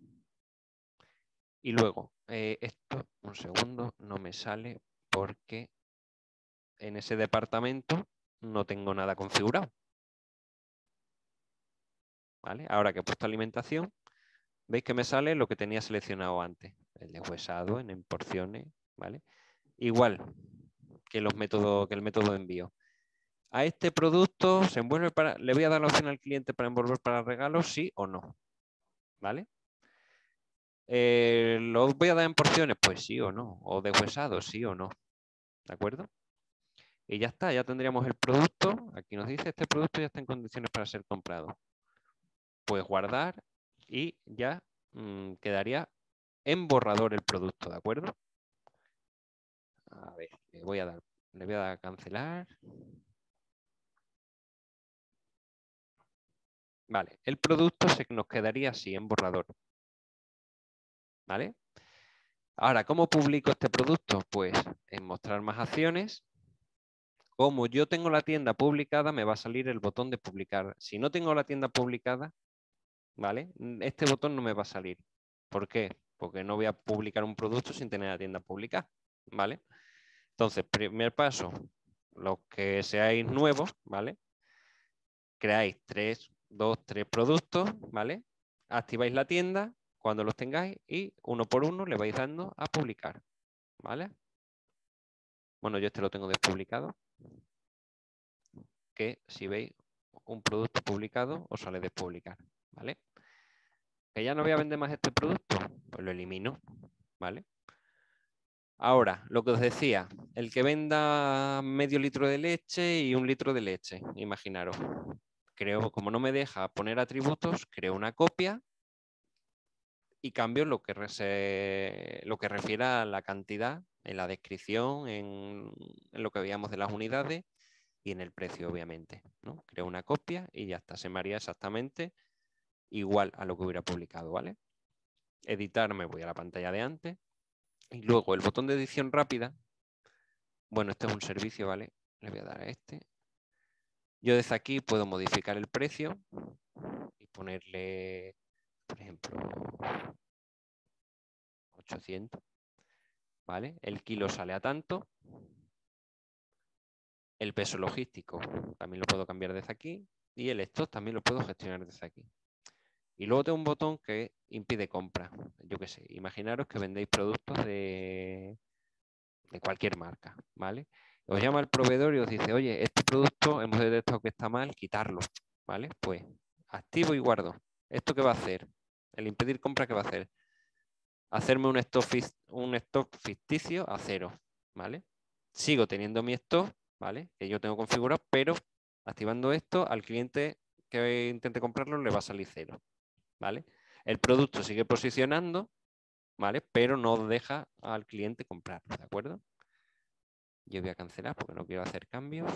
Y luego, esto, un segundo, no me sale porque en ese departamento no tengo nada configurado. ¿Vale? Ahora que he puesto alimentación, veis que me sale lo que tenía seleccionado antes, el deshuesado en porciones, ¿vale? Igual que el método de envío. A este producto se envuelve le voy a dar la opción al cliente para envolver para regalos, sí o no, ¿vale? ¿Lo voy a dar en porciones? Pues sí o no, o deshuesado, sí o no, ¿de acuerdo? Y ya está, ya tendríamos el producto, aquí nos dice, este producto ya está en condiciones para ser comprado. Puedes guardar y ya quedaría en borrador el producto, ¿de acuerdo? A ver, le voy a dar a cancelar. Vale, el producto nos quedaría así en borrador. ¿Vale? Ahora, ¿cómo publico este producto? Pues en mostrar más acciones. Como yo tengo la tienda publicada, me va a salir el botón de publicar. Si no tengo la tienda publicada, ¿vale? Este botón no me va a salir. ¿Por qué? Porque no voy a publicar un producto sin tener la tienda publicada, ¿vale? Entonces, primer paso, los que seáis nuevos, ¿vale? Creáis 2, 3 productos, ¿vale? Activáis la tienda cuando los tengáis y uno por uno le vais dando a publicar, ¿vale? Bueno, yo este lo tengo despublicado, que si veis un producto publicado os sale despublicar, ¿vale? Que ya no voy a vender más este producto, pues lo elimino, ¿vale? Ahora, lo que os decía, el que venda medio litro de leche y 1 litro de leche, imaginaros. Creo, como no me deja poner atributos, creo una copia y cambio lo que refiere a la cantidad en la descripción, en lo que veíamos de las unidades y en el precio, obviamente, ¿no? Creo una copia y ya está, se me haría exactamente igual a lo que hubiera publicado, ¿vale? Editar, me voy a la pantalla de antes. Y luego el botón de edición rápida. Bueno, este es un servicio, ¿vale? Le voy a dar a este. Yo desde aquí puedo modificar el precio y ponerle, por ejemplo, 800. ¿Vale? El kilo sale a tanto. El peso logístico también lo puedo cambiar desde aquí. Y el stock también lo puedo gestionar desde aquí. Y luego tengo un botón que impide compra. Yo qué sé, imaginaros que vendéis productos de cualquier marca, ¿vale? Os llama el proveedor y os dice, oye, este producto hemos detectado que está mal, quitarlo, ¿vale? Pues activo y guardo. ¿Esto qué va a hacer? El impedir compra, ¿qué va a hacer? Hacerme un stock ficticio a 0, ¿vale? Sigo teniendo mi stock, ¿vale? Que yo tengo configurado, pero activando esto, al cliente que intente comprarlo le va a salir 0, ¿vale? El producto sigue posicionando, ¿vale? Pero no deja al cliente comprarlo, ¿de acuerdo? Yo voy a cancelar porque no quiero hacer cambios.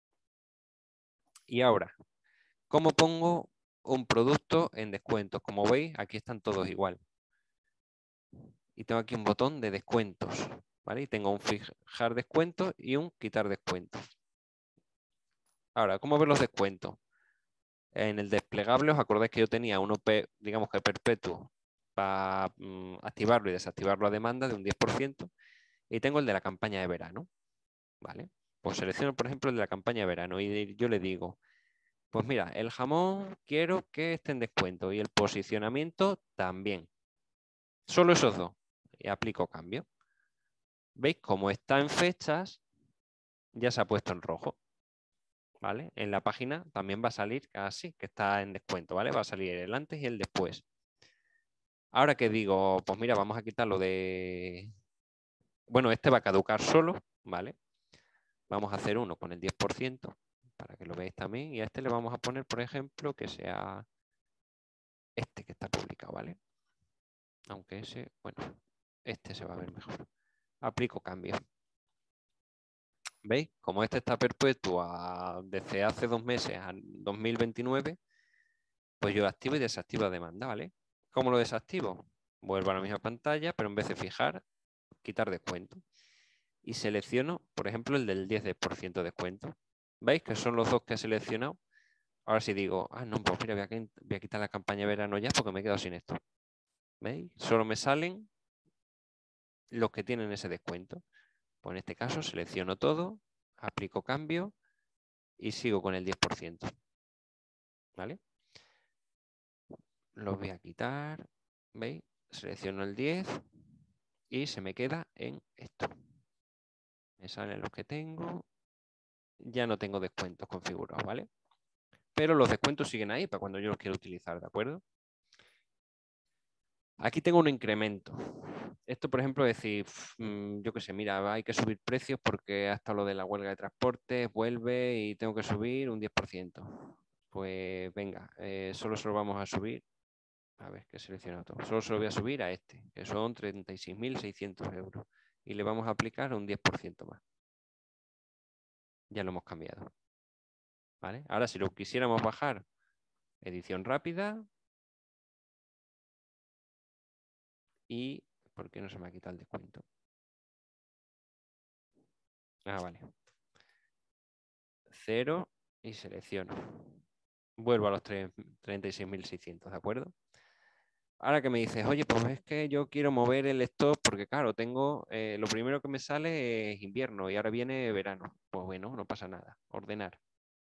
Y ahora, ¿cómo pongo un producto en descuentos? Como veis, aquí están todos igual. Y tengo aquí un botón de descuentos, ¿vale? Y tengo un fijar descuentos y un quitar descuentos. Ahora, ¿cómo ver los descuentos? En el desplegable, os acordáis que yo tenía uno, digamos que perpetuo, para activarlo y desactivarlo a demanda de un 10%. Y tengo el de la campaña de verano, ¿vale? Pues selecciono, por ejemplo, el de la campaña de verano y yo le digo, pues mira, el jamón quiero que esté en descuento y el posicionamiento también. Solo esos dos. Y aplico cambio. ¿Veis? Como está en fechas, ya se ha puesto en rojo. ¿Vale? En la página también va a salir así, que está en descuento, ¿vale? Va a salir el antes y el después. Ahora que digo, pues mira, vamos a quitarlo de... Bueno, este va a caducar solo, ¿vale? Vamos a hacer uno con el 10% para que lo veáis también. Y a este le vamos a poner, por ejemplo, que sea este que está publicado, ¿vale? Aunque ese, bueno, este se va a ver mejor. Aplico cambio. ¿Veis? Como este está perpetuo desde hace 2 meses a 2029, pues yo activo y desactivo la demanda, ¿vale? ¿Cómo lo desactivo? Vuelvo a la misma pantalla, pero en vez de fijar, quitar descuento. Y selecciono, por ejemplo, el del 10% de descuento. ¿Veis? Que son los dos que he seleccionado. Ahora si digo, no, pues mira, voy a quitar la campaña de verano ya porque me he quedado sin esto. ¿Veis? Solo me salen los que tienen ese descuento. Pues en este caso selecciono todo, aplico cambio y sigo con el 10%. ¿Vale? Lo voy a quitar. ¿Veis? Selecciono el 10 y se me queda en esto. Me salen los que tengo. Ya no tengo descuentos configurados, ¿vale? Pero los descuentos siguen ahí para cuando yo los quiero utilizar, ¿de acuerdo? Aquí tengo un incremento. Esto, por ejemplo, es decir, yo qué sé, mira, hay que subir precios porque hasta lo de la huelga de transporte vuelve y tengo que subir un 10%. Pues venga, solo se lo vamos a subir. A ver, que he seleccionado todo. Solo se lo voy a subir a este, que son 36.600 euros. y le vamos a aplicar un 10% más. Ya lo hemos cambiado. ¿Vale? Ahora, si lo quisiéramos bajar, edición rápida. Y, ¿por qué no se me ha quitado el descuento? Ah, vale. 0 y selecciono. Vuelvo a los 36.600, ¿de acuerdo? Ahora que me dices, oye, pues es que yo quiero mover el stop porque, claro, tengo, lo primero que me sale es invierno y ahora viene verano. Pues bueno, no pasa nada. Ordenar.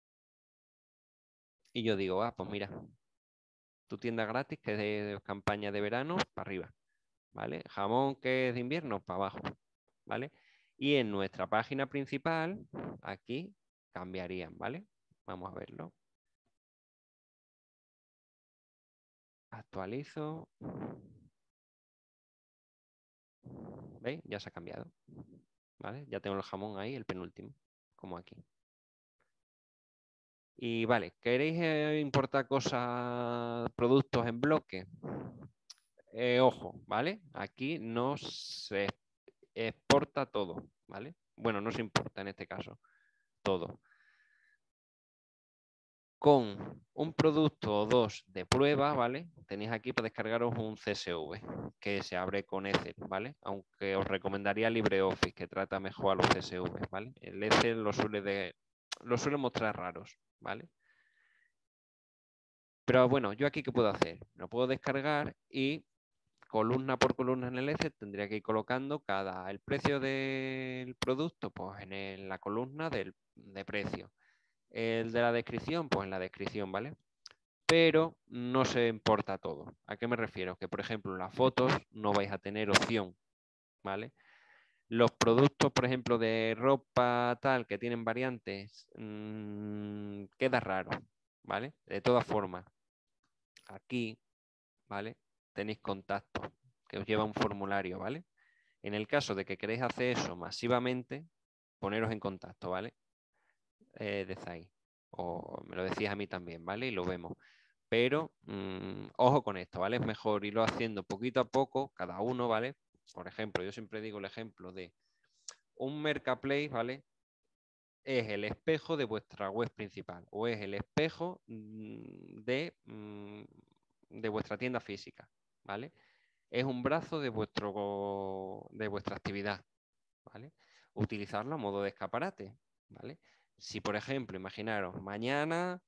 Y yo digo, pues mira, tu tienda gratis que es de campaña de verano, para arriba. ¿Vale? Jamón que es de invierno, para abajo. ¿Vale? Y en nuestra página principal, aquí, cambiarían, ¿vale? Vamos a verlo. Actualizo. ¿Veis? Ya se ha cambiado. ¿Vale? Ya tengo el jamón ahí, el penúltimo, como aquí. Y vale, ¿queréis importar cosas, productos en bloque? Ojo, ¿vale? Aquí no se exporta todo, ¿vale? Bueno, no se importa en este caso todo. Con un producto o dos de prueba, ¿vale? Tenéis aquí para descargaros un CSV que se abre con Excel, ¿vale? Aunque os recomendaría LibreOffice, que trata mejor a los CSV, ¿vale? El Excel lo suele mostrar raros, ¿vale? Pero bueno, ¿yo aquí qué puedo hacer? Lo puedo descargar y columna por columna en el Excel tendría que ir colocando el precio del producto, pues en la columna de precio. El de la descripción, pues en la descripción, ¿vale? Pero no se importa todo. ¿A qué me refiero? Que, por ejemplo, en las fotos no vais a tener opción, ¿vale? Los productos, por ejemplo, de ropa tal, que tienen variantes, queda raro, ¿vale? De todas formas, aquí, ¿vale? Tenéis contacto, que os lleva un formulario, ¿vale? En el caso de que queréis hacer eso masivamente, poneros en contacto, ¿vale? Desde ahí. O me lo decías a mí también, ¿vale? Y lo vemos. Pero ojo con esto, ¿vale? Es mejor irlo haciendo poquito a poco, cada uno, ¿vale? Por ejemplo, yo siempre digo el ejemplo de un marketplace, ¿vale? Es el espejo de vuestra web principal o es el espejo de vuestra tienda física, ¿vale? Es un brazo de vuestra actividad, ¿vale? Utilizarlo a modo de escaparate, ¿vale? Si, por ejemplo, imaginaros, mañana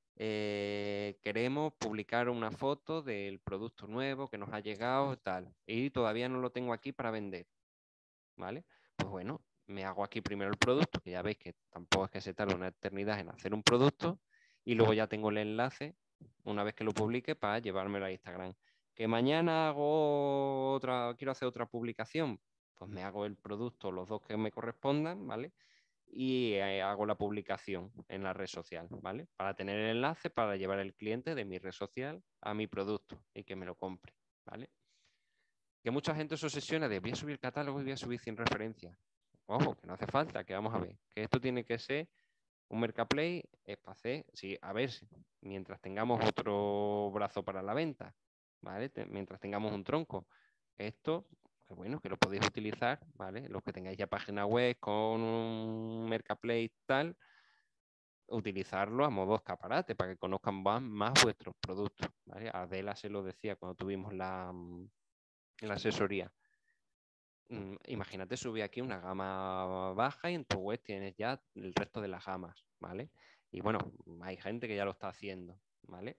queremos publicar una foto del producto nuevo que nos ha llegado, tal, y todavía no lo tengo aquí para vender, ¿vale? Pues bueno, me hago aquí primero el producto, que ya veis que tampoco es que se tarde una eternidad en hacer un producto, y luego ya tengo el enlace, una vez que lo publique, para llevármelo a Instagram. Que mañana quiero hacer otra publicación, pues me hago el producto, los dos que me correspondan, ¿vale? Y hago la publicación en la red social, ¿vale? Para tener el enlace para llevar el cliente de mi red social a mi producto y que me lo compre, ¿vale? Que mucha gente se obsesiona de voy a subir el catálogo y voy a subir 100 referencias. Ojo, que no hace falta, que vamos a ver, que esto tiene que ser un marketplace para hacer, sí, a ver, mientras tengamos otro brazo para la venta, ¿vale? Mientras tengamos un tronco. Esto, que bueno, que lo podéis utilizar, ¿vale? Los que tengáis ya página web con un marketplace tal, utilizarlo a modo escaparate para que conozcan más vuestros productos, ¿vale? Adela se lo decía cuando tuvimos la asesoría. Imagínate subir aquí una gama baja y en tu web tienes ya el resto de las gamas, ¿vale? Y bueno, hay gente que ya lo está haciendo, ¿vale?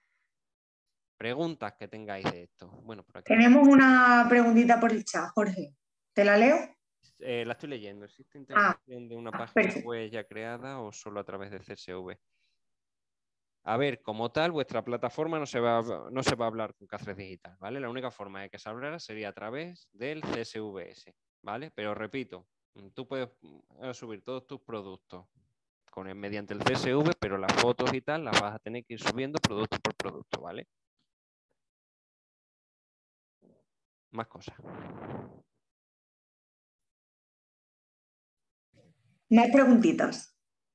Preguntas que tengáis de esto. Bueno, por aquí. Tenemos una preguntita por el chat, Jorge. ¿Te la leo? La estoy leyendo. ¿Existe integración de una página web ya creada o solo a través de CSV? A ver, como tal, vuestra plataforma no se va a hablar con Cáceres Digital, ¿vale? La única forma de que se hablara sería a través del CSVS, ¿vale? Pero repito, tú puedes subir todos tus productos mediante el CSV, pero las fotos y tal las vas a tener que ir subiendo producto por producto, ¿vale? Más cosas. Más preguntitas.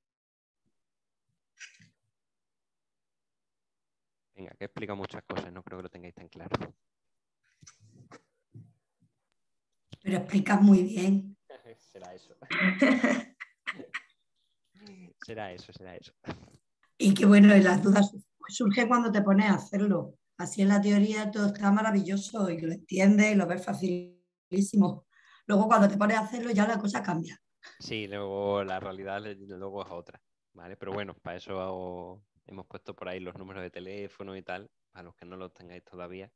Venga, que explica muchas cosas, no creo que lo tengáis tan claro. Pero explicas muy bien. Será eso. Será eso. Y que bueno, y las dudas surgen cuando te pones a hacerlo. Así en la teoría todo está maravilloso y lo entiendes y lo ves facilísimo. Luego cuando te pones a hacerlo ya la cosa cambia. Sí, luego la realidad luego es otra, ¿vale? Pero bueno, para eso hemos puesto por ahí los números de teléfono y tal, para los que no los tengáis todavía.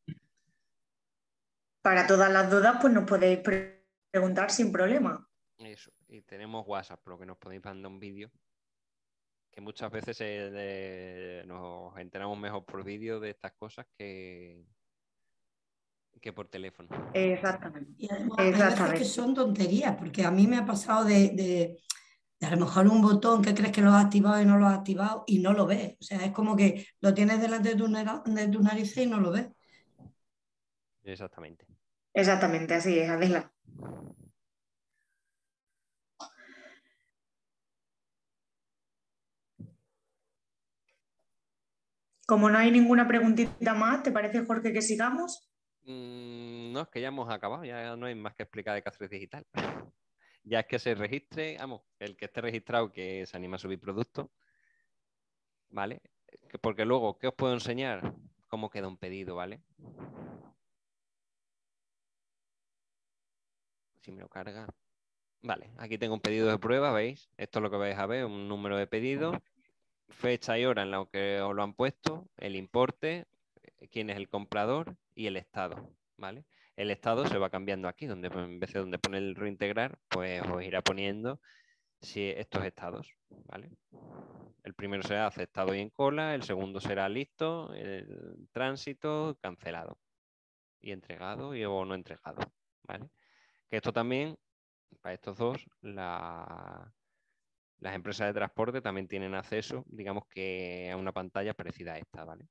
Para todas las dudas, pues nos podéis preguntar sin problema. Eso, y tenemos WhatsApp, por lo que nos podéis mandar un vídeo, que muchas veces nos enteramos mejor por vídeo de estas cosas que por teléfono. Exactamente. Y además hay veces que son tonterías, porque a mí me ha pasado de a lo mejor un botón que crees que lo has activado y no lo has activado y no lo ves. O sea, es como que lo tienes delante de tu nariz y no lo ves. Exactamente. Exactamente, así es, Adela. Como no hay ninguna preguntita más, ¿te parece, Jorge, que sigamos? No, es que ya hemos acabado, ya no hay más que explicar de Cáceres Digital. Ya es que se registre, vamos, el que esté registrado que se anima a subir productos, ¿vale? Porque luego, ¿qué os puedo enseñar? Cómo queda un pedido, ¿vale? Si me lo carga. Vale, aquí tengo un pedido de prueba, ¿veis? Esto es lo que vais a ver, un número de pedido, fecha y hora en la que os lo han puesto, el importe, quién es el comprador y el estado, ¿vale? El estado se va cambiando aquí, donde en vez de donde pone el reintegrar, pues os irá poniendo estos estados, ¿vale? El primero será aceptado y en cola, el segundo será listo, el tránsito, cancelado y entregado o no entregado, ¿vale? Que esto también, para estos dos, las empresas de transporte también tienen acceso, digamos que a una pantalla parecida a esta, ¿vale?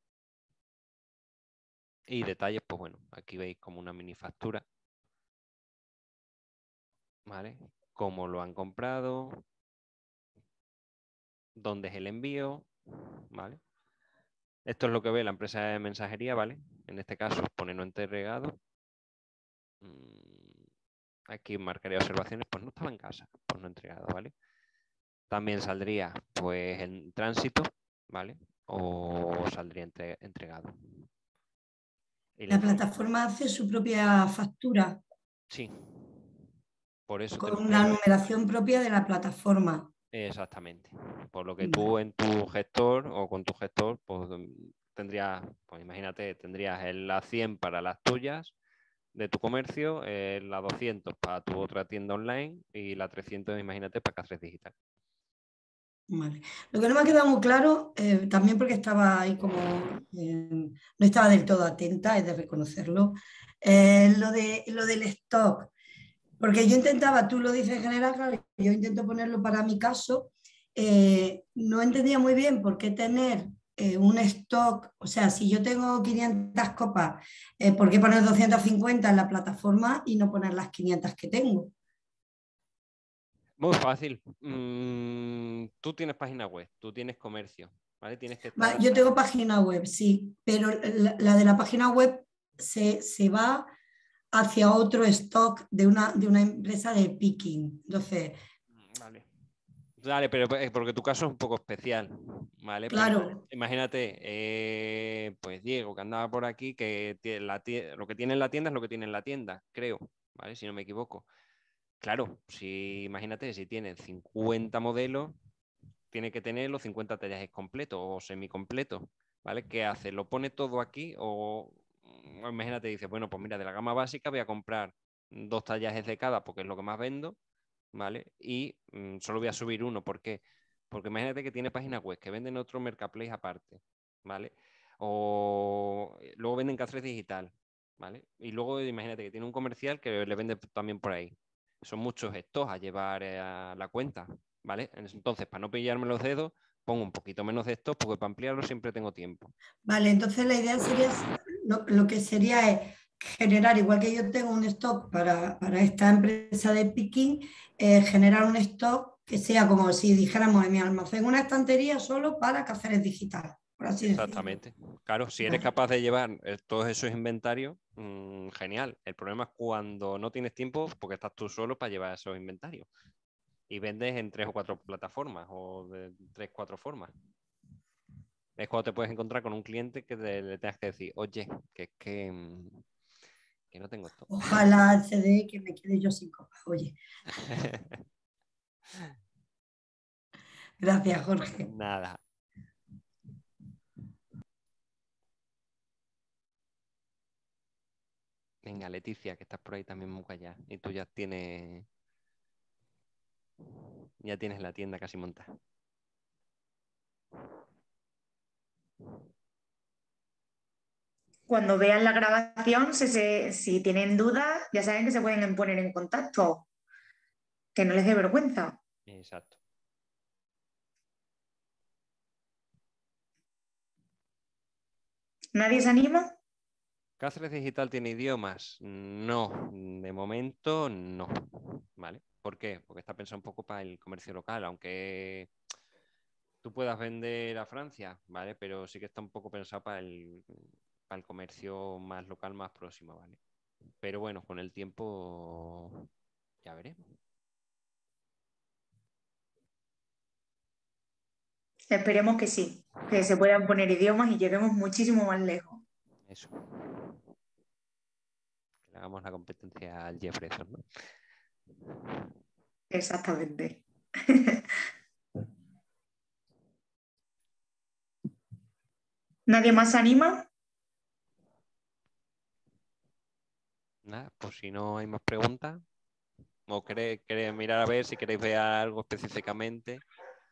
Y detalles, pues bueno, aquí veis como una mini factura, ¿vale? Cómo lo han comprado, dónde es el envío, ¿vale? Esto es lo que ve la empresa de mensajería, ¿vale? En este caso, pone no entregado. Aquí marcaría observaciones, pues no estaba en casa, pues no entregado, ¿vale? También saldría, pues, en tránsito, ¿vale? O saldría entregado. La plataforma hace su propia factura. Sí. Por eso con la numeración propia de la plataforma. Exactamente. Por lo que tú en tu gestor o con tu gestor, pues tendrías, pues imagínate, tendrías la 100 para las tuyas de tu comercio, la 200 para tu otra tienda online y la 300, imagínate, para Cáceres Digital. Vale. Lo que no me ha quedado muy claro, también porque estaba ahí como, no estaba del todo atenta, es de reconocerlo, lo del stock. Porque yo intentaba, tú lo dices en general, claro, yo intento ponerlo para mi caso, no entendía muy bien por qué tener un stock, o sea, si yo tengo 500 copas, ¿por qué poner 250 en la plataforma y no poner las 500 que tengo? Muy fácil. Tú tienes página web, tú tienes comercio, ¿vale? Tienes que estar... Yo tengo página web, sí, pero la de la página web se va hacia otro stock de una empresa de picking. Entonces... Vale, pero porque tu caso es un poco especial, ¿vale? Claro. Pero imagínate, pues Diego, que andaba por aquí, que lo que tiene en la tienda es lo que tiene en la tienda, creo, ¿vale? Si no me equivoco. Claro, imagínate, si tiene 50 modelos, tiene que tener los 50 tallajes completos o semicompletos, ¿vale? ¿Qué hace? ¿Lo pone todo aquí o imagínate, dice, bueno, pues mira, de la gama básica voy a comprar 2 tallajes de cada porque es lo que más vendo, ¿vale? Y solo voy a subir uno. ¿Por qué? Porque imagínate que tiene páginas web que venden otro marketplace aparte, ¿vale? O luego venden Cáceres Digital, ¿vale? Y luego imagínate que tiene un comercial que le vende también por ahí. Son muchos estos a llevar a la cuenta, ¿vale? Entonces, para no pillarme los dedos, pongo un poquito menos de estos porque para ampliarlo siempre tengo tiempo. Vale, entonces la idea sería, lo que sería es generar, igual que yo tengo un stock para esta empresa de picking, generar un stock que sea como si dijéramos en mi almacén una estantería solo para Cáceres Digital, por así Exactamente. Decirlo. Claro, si eres capaz de llevar todos esos inventarios, genial. El problema es cuando no tienes tiempo porque estás tú solo para llevar esos inventarios y vendes en 3 o 4 plataformas o de 3 o 4 formas. Es cuando te puedes encontrar con un cliente que le tengas que decir, oye, que es que no tengo esto. Ojalá se dé que me quede yo sin copas, oye. Gracias, Jorge. Nada. Venga, Leticia, que estás por ahí también muy callada. Y tú ya tienes la tienda casi montada. Cuando vean la grabación, si tienen dudas, ya saben que se pueden poner en contacto. Que no les dé vergüenza. Exacto. ¿Nadie se anima? ¿Cáceres Digital tiene idiomas? No, de momento no. ¿Vale? ¿Por qué? Porque está pensado un poco para el comercio local, aunque tú puedas vender a Francia, ¿vale? Pero sí que está un poco pensado para el comercio más local, más próximo, ¿vale? Pero bueno, con el tiempo ya veremos. Esperemos que sí, que se puedan poner idiomas y lleguemos muchísimo más lejos. Eso. Que le hagamos la competencia al Jefferson, ¿no? Exactamente. ¿Nadie más se anima? Nada, pues si no hay más preguntas, o queréis mirar a ver si queréis ver algo específicamente.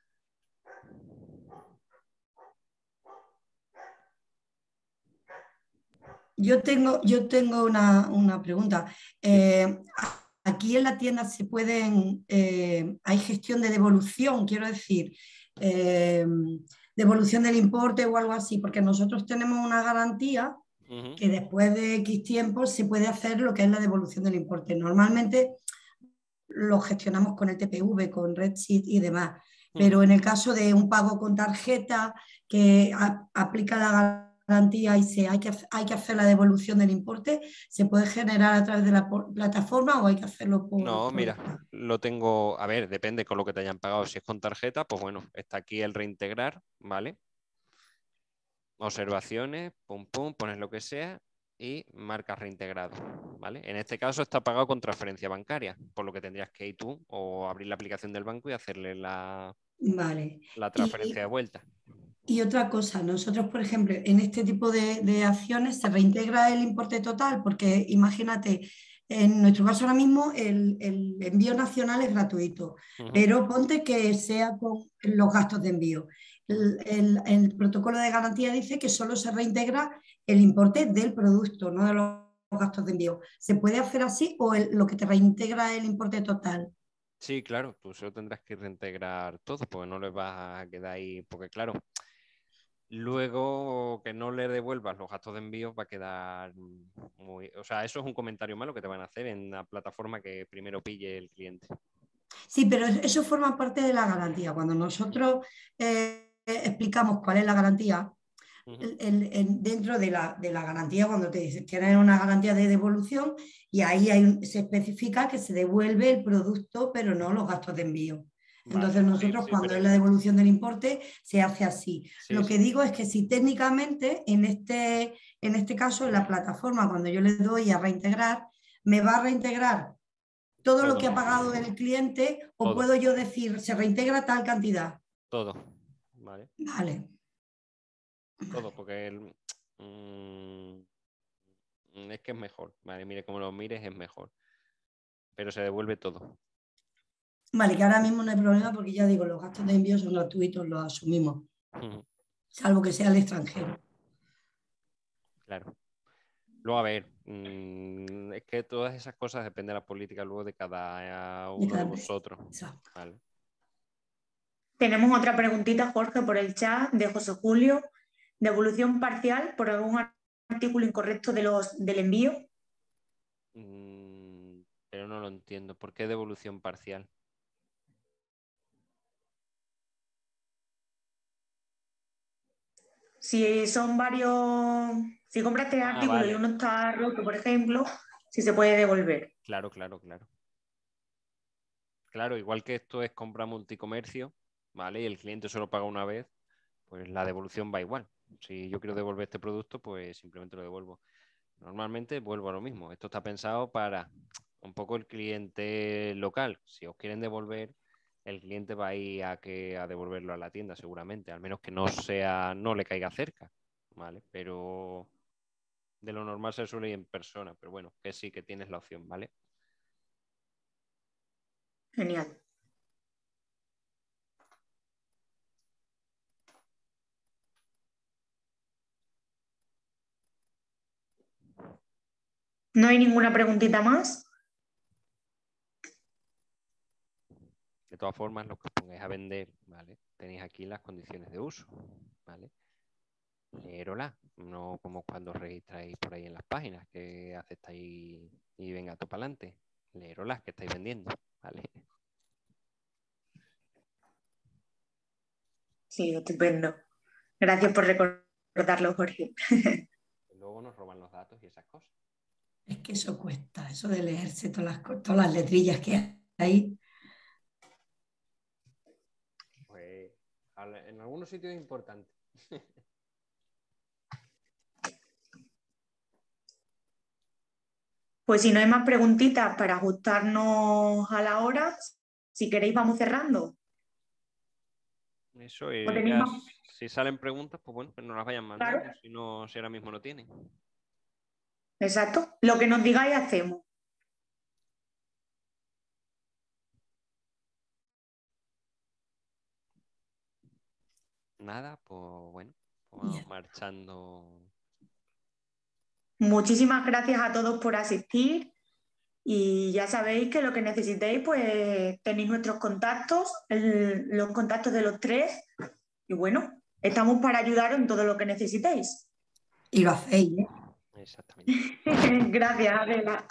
Yo tengo una pregunta. Aquí en la tienda se pueden, hay gestión de devolución, quiero decir, devolución del importe o algo así, porque nosotros tenemos una garantía que después de X tiempo se puede hacer lo que es la devolución del importe. Normalmente lo gestionamos con el TPV, con RedSeed y demás, pero en el caso de un pago con tarjeta que aplica la garantía y hay que hacer la devolución del importe, ¿se puede generar a través de la plataforma o hay que hacerlo por...? No, mira, lo tengo, a ver, depende con lo que te hayan pagado. Si es con tarjeta, pues bueno, está aquí el reintegrar, ¿vale? Observaciones, pum, pum, pones lo que sea y marcas reintegrado, ¿vale? En este caso está pagado con transferencia bancaria, por lo que tendrías que ir tú o abrir la aplicación del banco y hacerle la transferencia de vuelta. Y otra cosa, nosotros, por ejemplo, en este tipo de acciones se reintegra el importe total, porque imagínate, en nuestro caso ahora mismo el envío nacional es gratuito, pero ponte que sea con los gastos de envío. El protocolo de garantía dice que solo se reintegra el importe del producto, no de los gastos de envío. ¿Se puede hacer así o lo que te reintegra el importe total? Sí, claro, tú solo tendrás que reintegrar todo, porque no le vas a quedar ahí, porque claro, luego que no le devuelvas los gastos de envío va a quedar muy... O sea, eso es un comentario malo que te van a hacer en la plataforma que primero pille el cliente. Sí, pero eso forma parte de la garantía. Cuando nosotros explicamos cuál es la garantía, dentro de la garantía, cuando te dicen que tienes una garantía de devolución, y ahí se especifica que se devuelve el producto, pero no los gastos de envío. Entonces nosotros cuando es la devolución del importe se hace así. Lo que digo es que si técnicamente en este caso en la plataforma cuando yo le doy a reintegrar, me va a reintegrar todo lo que ha pagado el cliente o puedo yo decir se reintegra tal cantidad. Todo, ¿vale? Vale. Todo, porque es que es mejor, ¿vale? Mire, como lo mires es mejor. Pero se devuelve todo. Vale, que ahora mismo no hay problema porque ya digo, los gastos de envío son gratuitos, los asumimos. Salvo que sea el extranjero. Claro. Luego, a ver, es que todas esas cosas dependen de la política luego de cada uno de vosotros. Vale. Tenemos otra preguntita, Jorge, por el chat de José Julio. ¿Devolución parcial por algún artículo incorrecto del envío? Pero no lo entiendo. ¿Por qué devolución parcial? Si son varios, si compras 3 artículos vale. y uno está roto, por ejemplo, si se puede devolver. Claro. Claro, igual que esto es compra multicomercio, ¿vale? Y el cliente solo paga una vez, pues la devolución va igual. Si yo quiero devolver este producto, pues simplemente lo devuelvo. Normalmente vuelvo a lo mismo. Esto está pensado para un poco el cliente local. Si os quieren devolver, el cliente va a ir a devolverlo a la tienda seguramente, al menos que no le caiga cerca, ¿vale? Pero de lo normal se suele ir en persona, pero bueno, que sí que tienes la opción, ¿vale? Genial. ¿No hay ninguna preguntita más? De todas formas, lo que os pongáis a vender, ¿vale? Tenéis aquí las condiciones de uso, ¿vale? Leerolas, no como cuando os registráis por ahí en las páginas que aceptáis y venga todo para adelante. Leerolas que estáis vendiendo, ¿vale? Sí, estupendo. Gracias por recordarlo, Jorge. Luego nos roban los datos y esas cosas. Es que eso cuesta, eso de leerse todas las letrillas que hay. Pues en algunos sitios es importante. Pues si no hay más preguntitas para ajustarnos a la hora, si queréis vamos cerrando. Eso, ¿O tenéis ya más? si salen preguntas, pues bueno, que nos las vayan mandando, Claro. si ahora mismo no tienen. Exacto. Lo que nos digáis hacemos. Nada, pues bueno, pues vamos marchando. Muchísimas gracias a todos por asistir y ya sabéis que lo que necesitéis, pues tenéis nuestros contactos, los contactos de los 3 y bueno, estamos para ayudaros en todo lo que necesitéis. Y lo hacéis, ¿eh? Exactamente. Gracias, Adela.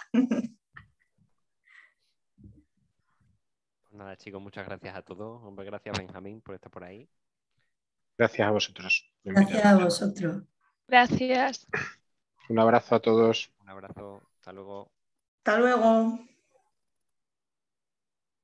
Pues nada, chicos, muchas gracias a todos. Hombre, gracias, Benjamín, por estar por ahí. Gracias a vosotros. Gracias a vosotros. Gracias. Un abrazo a todos. Un abrazo. Hasta luego. Hasta luego.